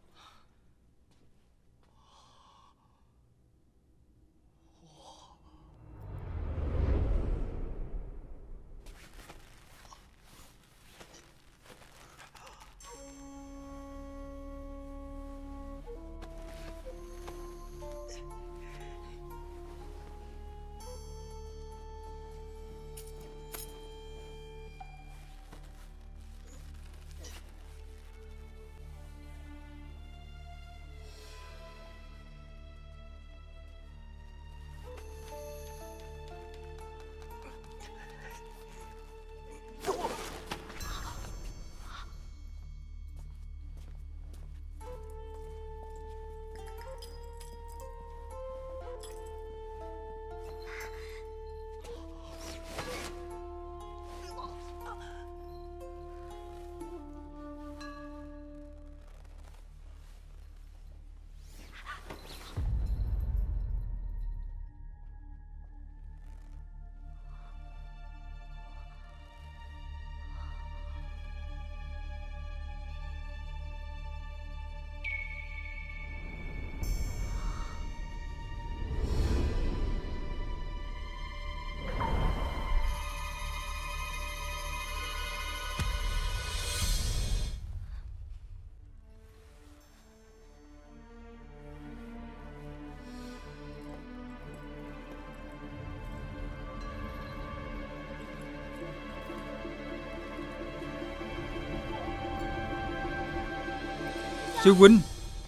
Sư huynh.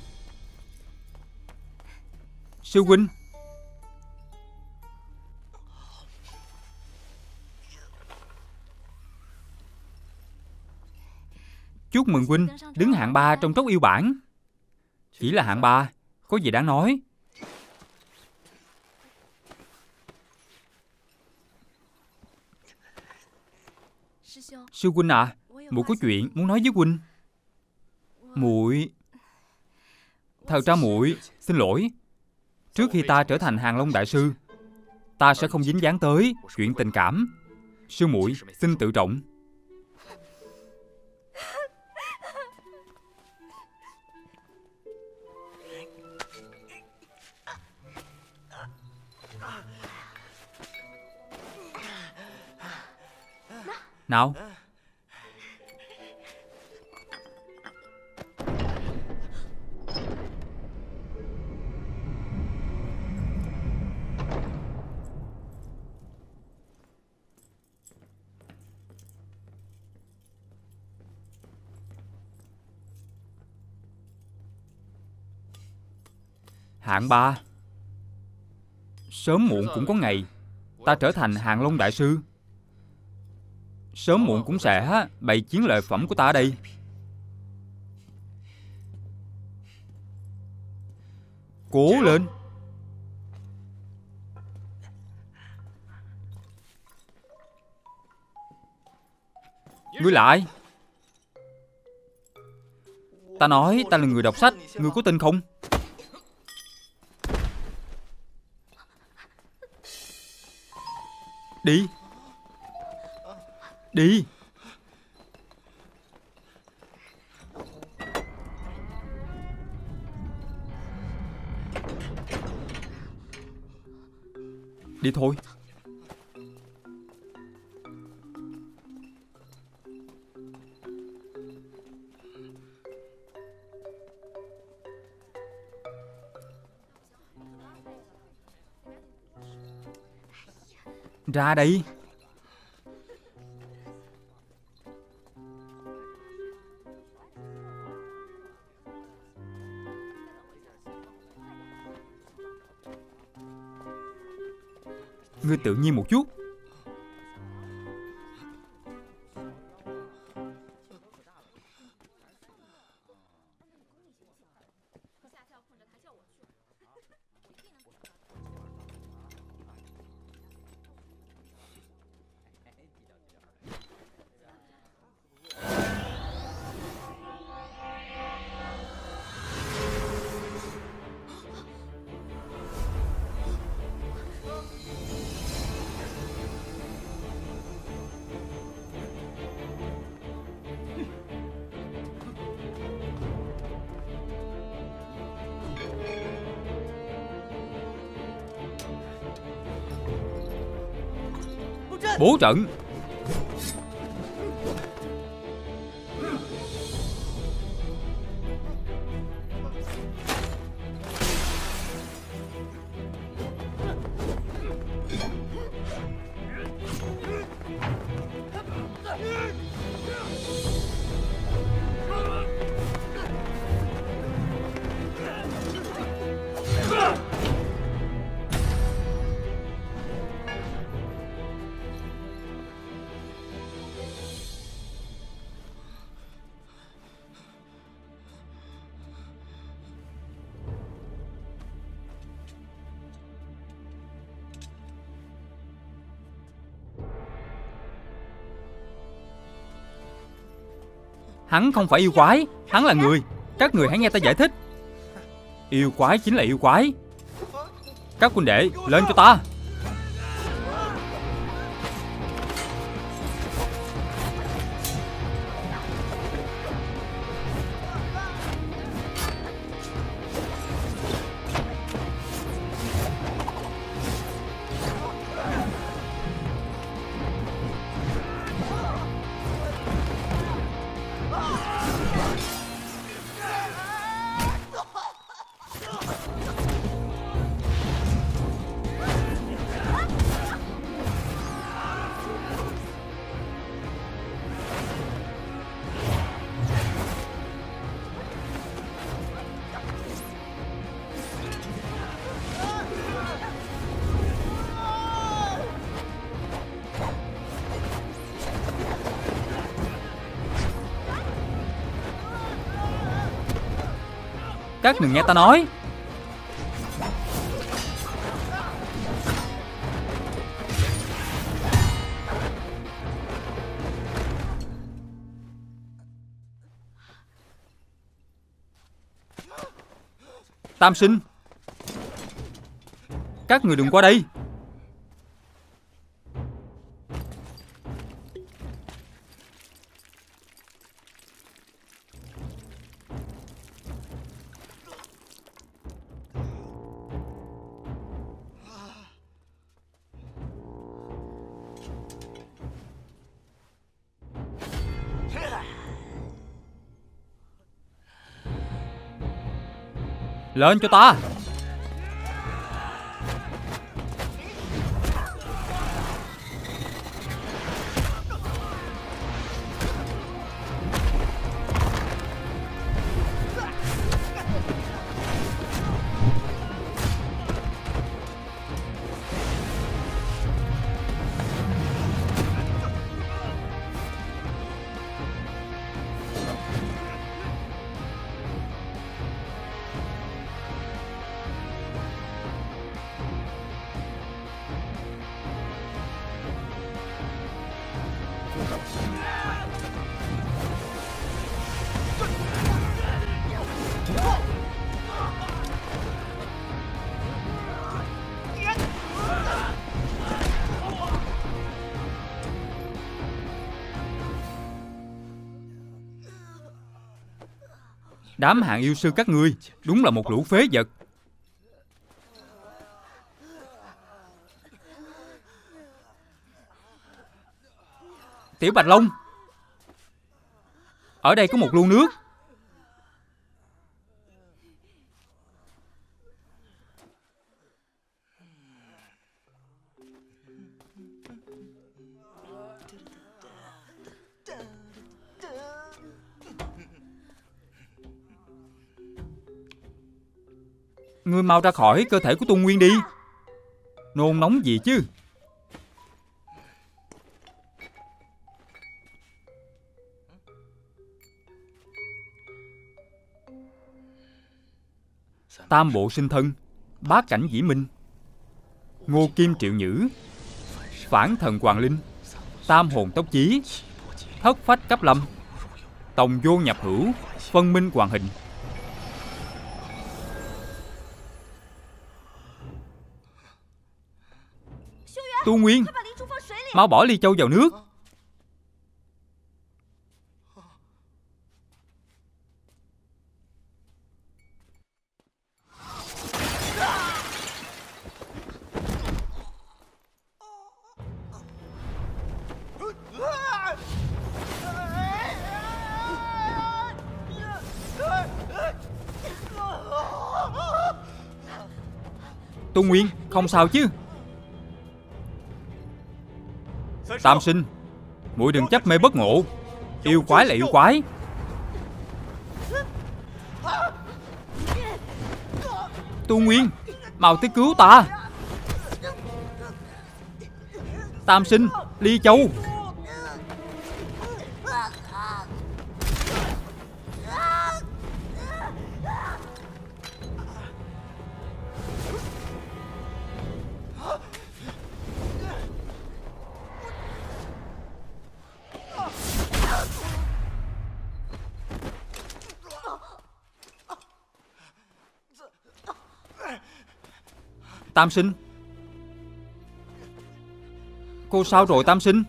Sư huynh. Chúc mừng huynh đứng hạng 3 trong Tróc Yêu bảng. Chỉ là hạng 3, có gì đáng nói. Sư huynh à, muội có chuyện muốn nói với huynh. Muội... Thật ra muội xin lỗi. Trước khi ta trở thành Hàng Long Đại Sư, ta sẽ không dính dáng tới chuyện tình cảm. Sư muội xin tự trọng. Nào. Hạng 3. Sớm muộn cũng có ngày ta trở thành Hàng Long đại sư. Sớm muộn cũng sẽ bày chiến lợi phẩm của ta đây. Cố lên. Ngươi lại. Ta nói ta là người đọc sách, ngươi có tin không? Đi. Đi. Đi thôi. Ra đây. Ngươi tự nhiên một chút. Bố trận. Hắn không phải yêu quái, hắn là người. Các người hãy nghe ta giải thích. Yêu quái chính là yêu quái. Các huynh đệ, lên cho ta. Các đừng nghe ta nói. Tam sinh, các người đừng qua đây. Lên cho ta. Đám hạng yêu sư các ngươi đúng là một lũ phế vật. Tiểu Bạch Long, ở đây có một lu nước. Ngươi mau ra khỏi cơ thể của Tôn Nguyên đi. Nôn nóng gì chứ? Tam bộ sinh thân, bát cảnh dĩ minh, ngô kim triệu nhữ, phản thần hoàng linh, tam hồn tốc chí, thất phách cấp lâm, tòng vô nhập hữu, phân minh hoàng hình. Tu Nguyên, mau bỏ ly châu vào nước. Tu Nguyên, không sao chứ? Tam sinh, muội đừng chấp mê bất ngộ. Yêu quái là yêu quái. Tu Nguyên, mau tới cứu ta. Tam sinh, ly châu. Tam sinh, cô sao rồi Tam sinh?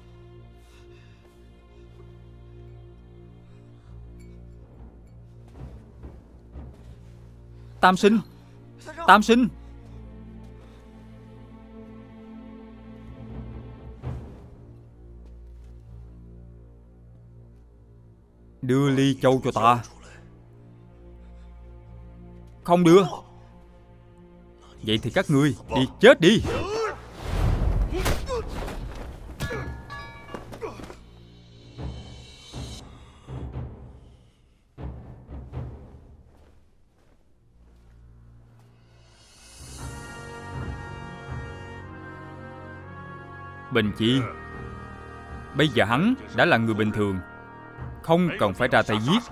Tam sinh, Tam sinh. Đưa ly châu cho ta. Không đưa. Vậy thì các ngươi đi chết đi. Bình Chi, bây giờ hắn đã là người bình thường, không cần phải ra tay giết.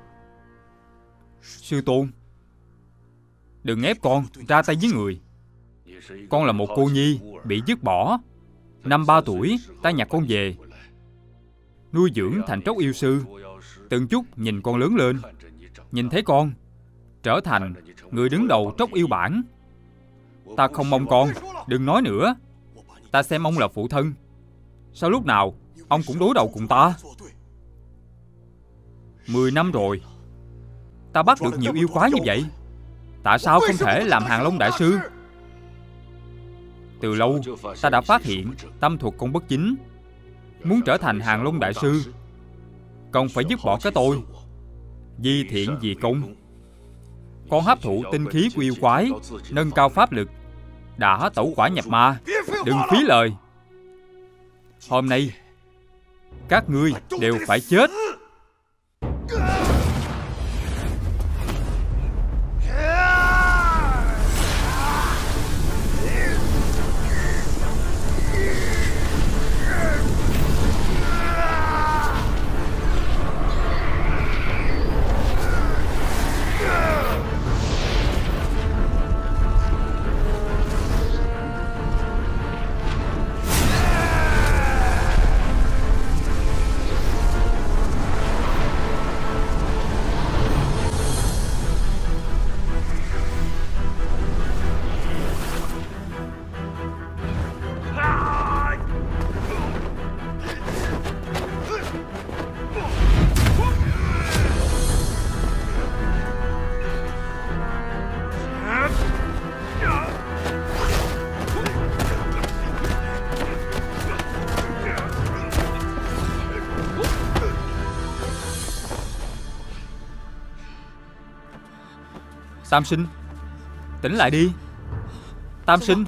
Sư tôn, đừng ép con ra tay với người. Con là một cô nhi bị dứt bỏ. Năm 3 tuổi ta nhặt con về, nuôi dưỡng thành tróc yêu sư, từng chút nhìn con lớn lên. Nhìn thấy con trở thành người đứng đầu tróc yêu bản. Ta không mong con, đừng nói nữa. Ta xem ông là phụ thân, sao lúc nào ông cũng đối đầu cùng ta? 10 năm rồi ta bắt được nhiều yêu quái như vậy, tại sao không thể làm Hàng Long đại sư? Từ lâu ta đã phát hiện tâm thuật công bất chính. Muốn trở thành Hàng Long đại sư, cần phải dứt bỏ cái tôi. Di thiện di công. Con hấp thụ tinh khí của yêu quái, nâng cao pháp lực, đã tẩu quả nhập ma. Đừng phí lời. Hôm nay các ngươi đều phải chết. Tam sinh, tỉnh lại đi. Tam sinh.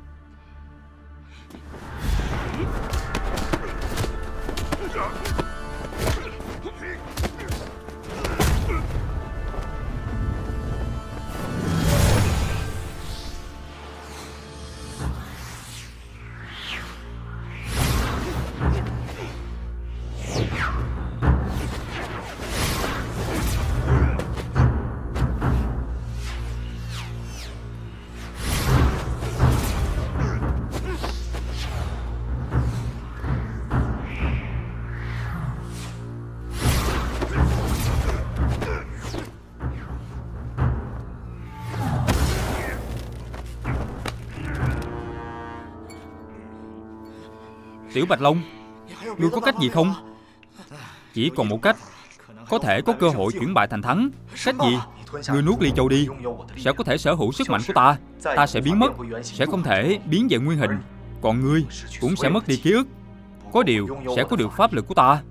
Tiểu Bạch Long, ngươi có cách gì không? Chỉ còn một cách. Có thể có cơ hội chuyển bại thành thắng. Cách gì? Ngươi nuốt Ly Châu đi, sẽ có thể sở hữu sức mạnh của ta. Ta sẽ biến mất, sẽ không thể biến về nguyên hình. Còn ngươi cũng sẽ mất đi ký ức. Có điều sẽ có được pháp lực của ta.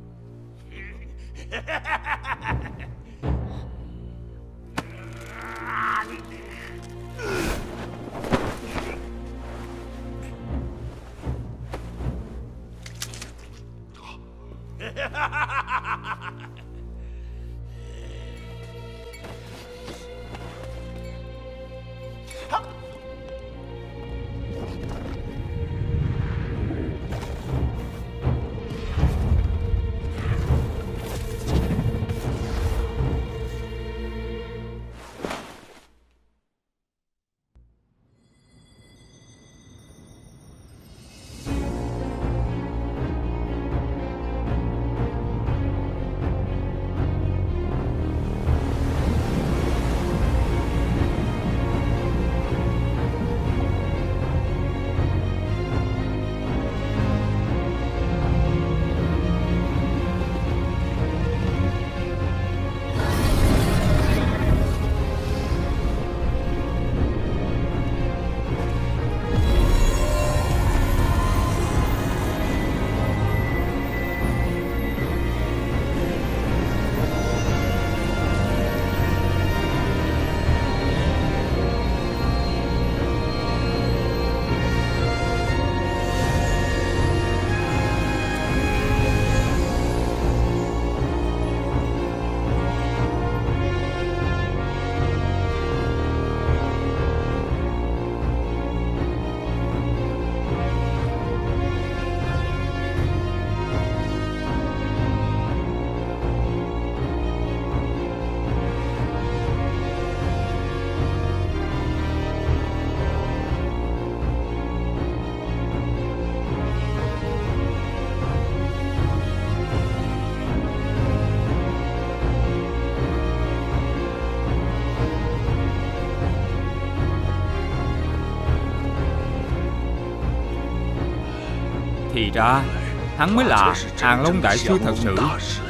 Thì ra hắn mới là Hàng Long Đại Sư thật sự.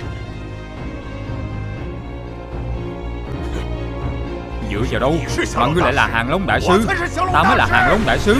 Dựa vào đâu mà ngươi lại là Hàng Long Đại Sư? Ta mới là Hàng Long Đại Sư.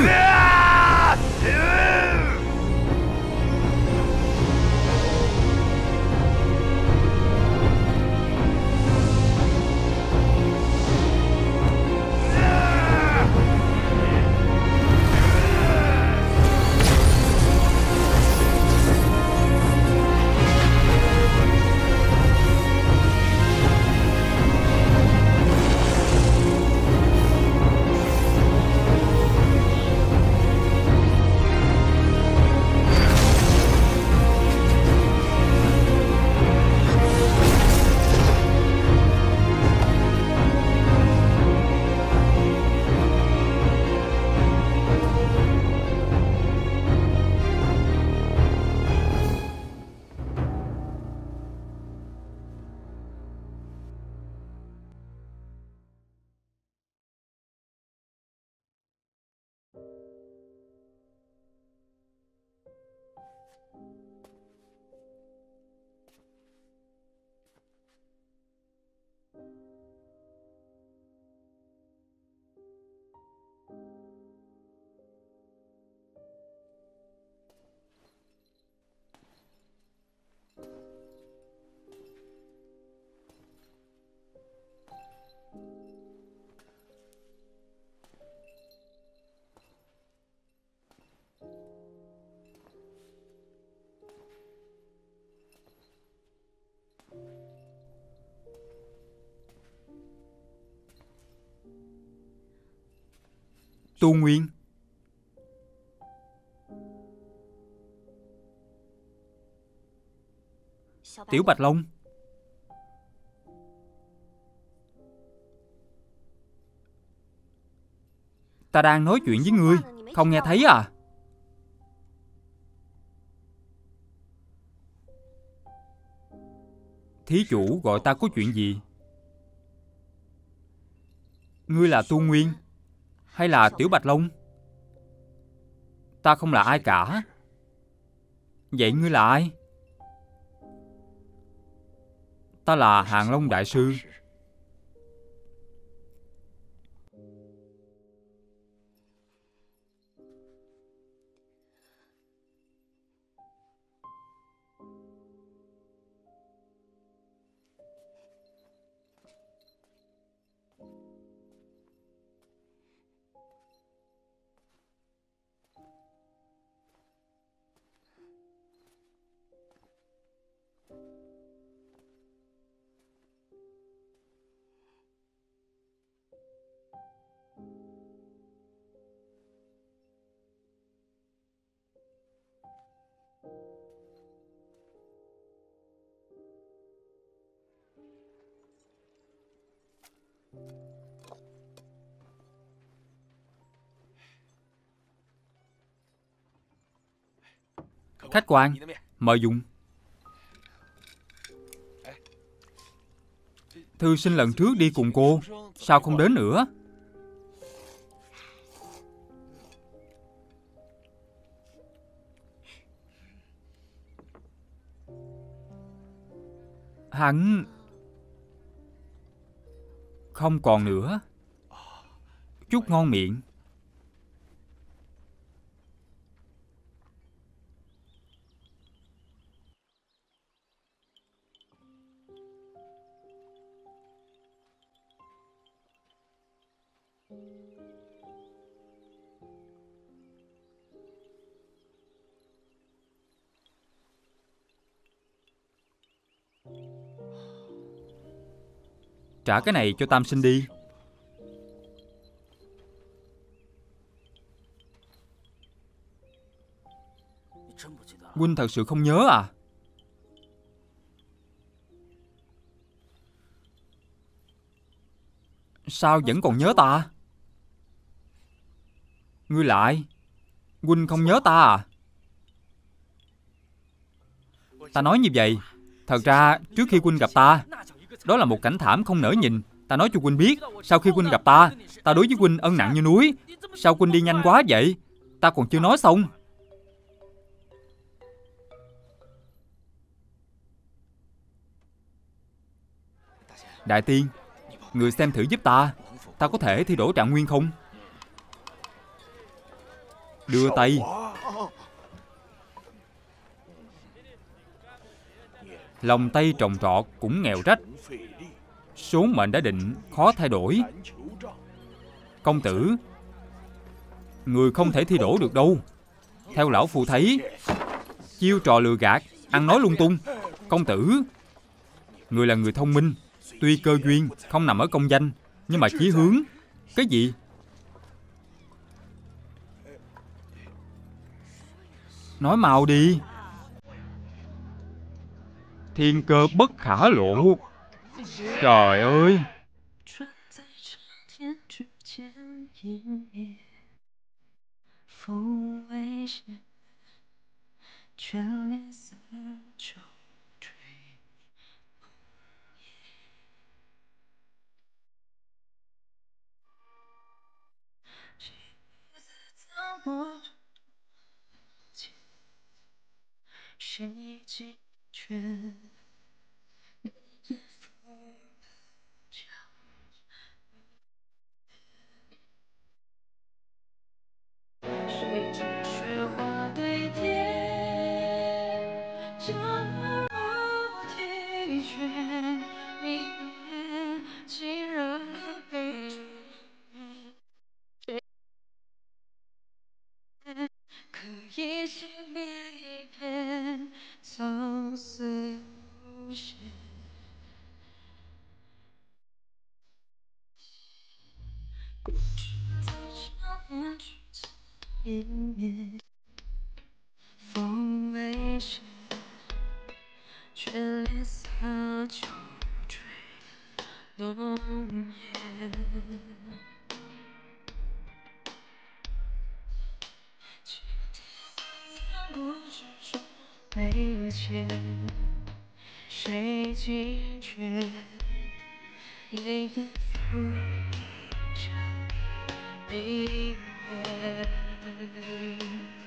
Tu Nguyên. Tiểu Bạch Long. Ta đang nói chuyện với ngươi, không nghe thấy à? Thí chủ gọi ta có chuyện gì? Ngươi là Tu Nguyên hay là Tiểu Bạch Long? Ta không là ai cả. Vậy ngươi là ai? Ta là Hàng Long Đại Sư. Khách quan, mời dùng. Thư sinh lần trước đi cùng cô, sao không đến nữa? Hắn không còn nữa. Chúc ngon miệng. Trả cái này cho Tam Sinh đi. Huynh thật sự không nhớ à? Sao vẫn còn nhớ ta? Ngươi lại, huynh không nhớ ta à? Ta nói như vậy, thật ra trước khi huynh gặp ta, đó là một cảnh thảm không nỡ nhìn. Ta nói cho huynh biết, sau khi huynh gặp ta, ta đối với huynh ân nặng như núi. Sao huynh đi nhanh quá vậy? Ta còn chưa nói xong. Đại tiên, người xem thử giúp ta. Ta có thể thi đỗ trạng nguyên không? Đưa tay. Lòng tay trồng trọt cũng nghèo rách. Số mệnh đã định, khó thay đổi. Công tử, người không thể thi đỗ được đâu. Theo lão phu thấy, chiêu trò lừa gạt, ăn nói lung tung. Công tử, người là người thông minh. Tuy cơ duyên không nằm ở công danh, nhưng mà chí hướng. Cái gì? Nói mau đi. Thiên cơ bất khả lộ. Trời ơi. 湮灭，风未歇，却脸色就坠浓烟。不知说没切，谁惊觉？泪的浮着明月。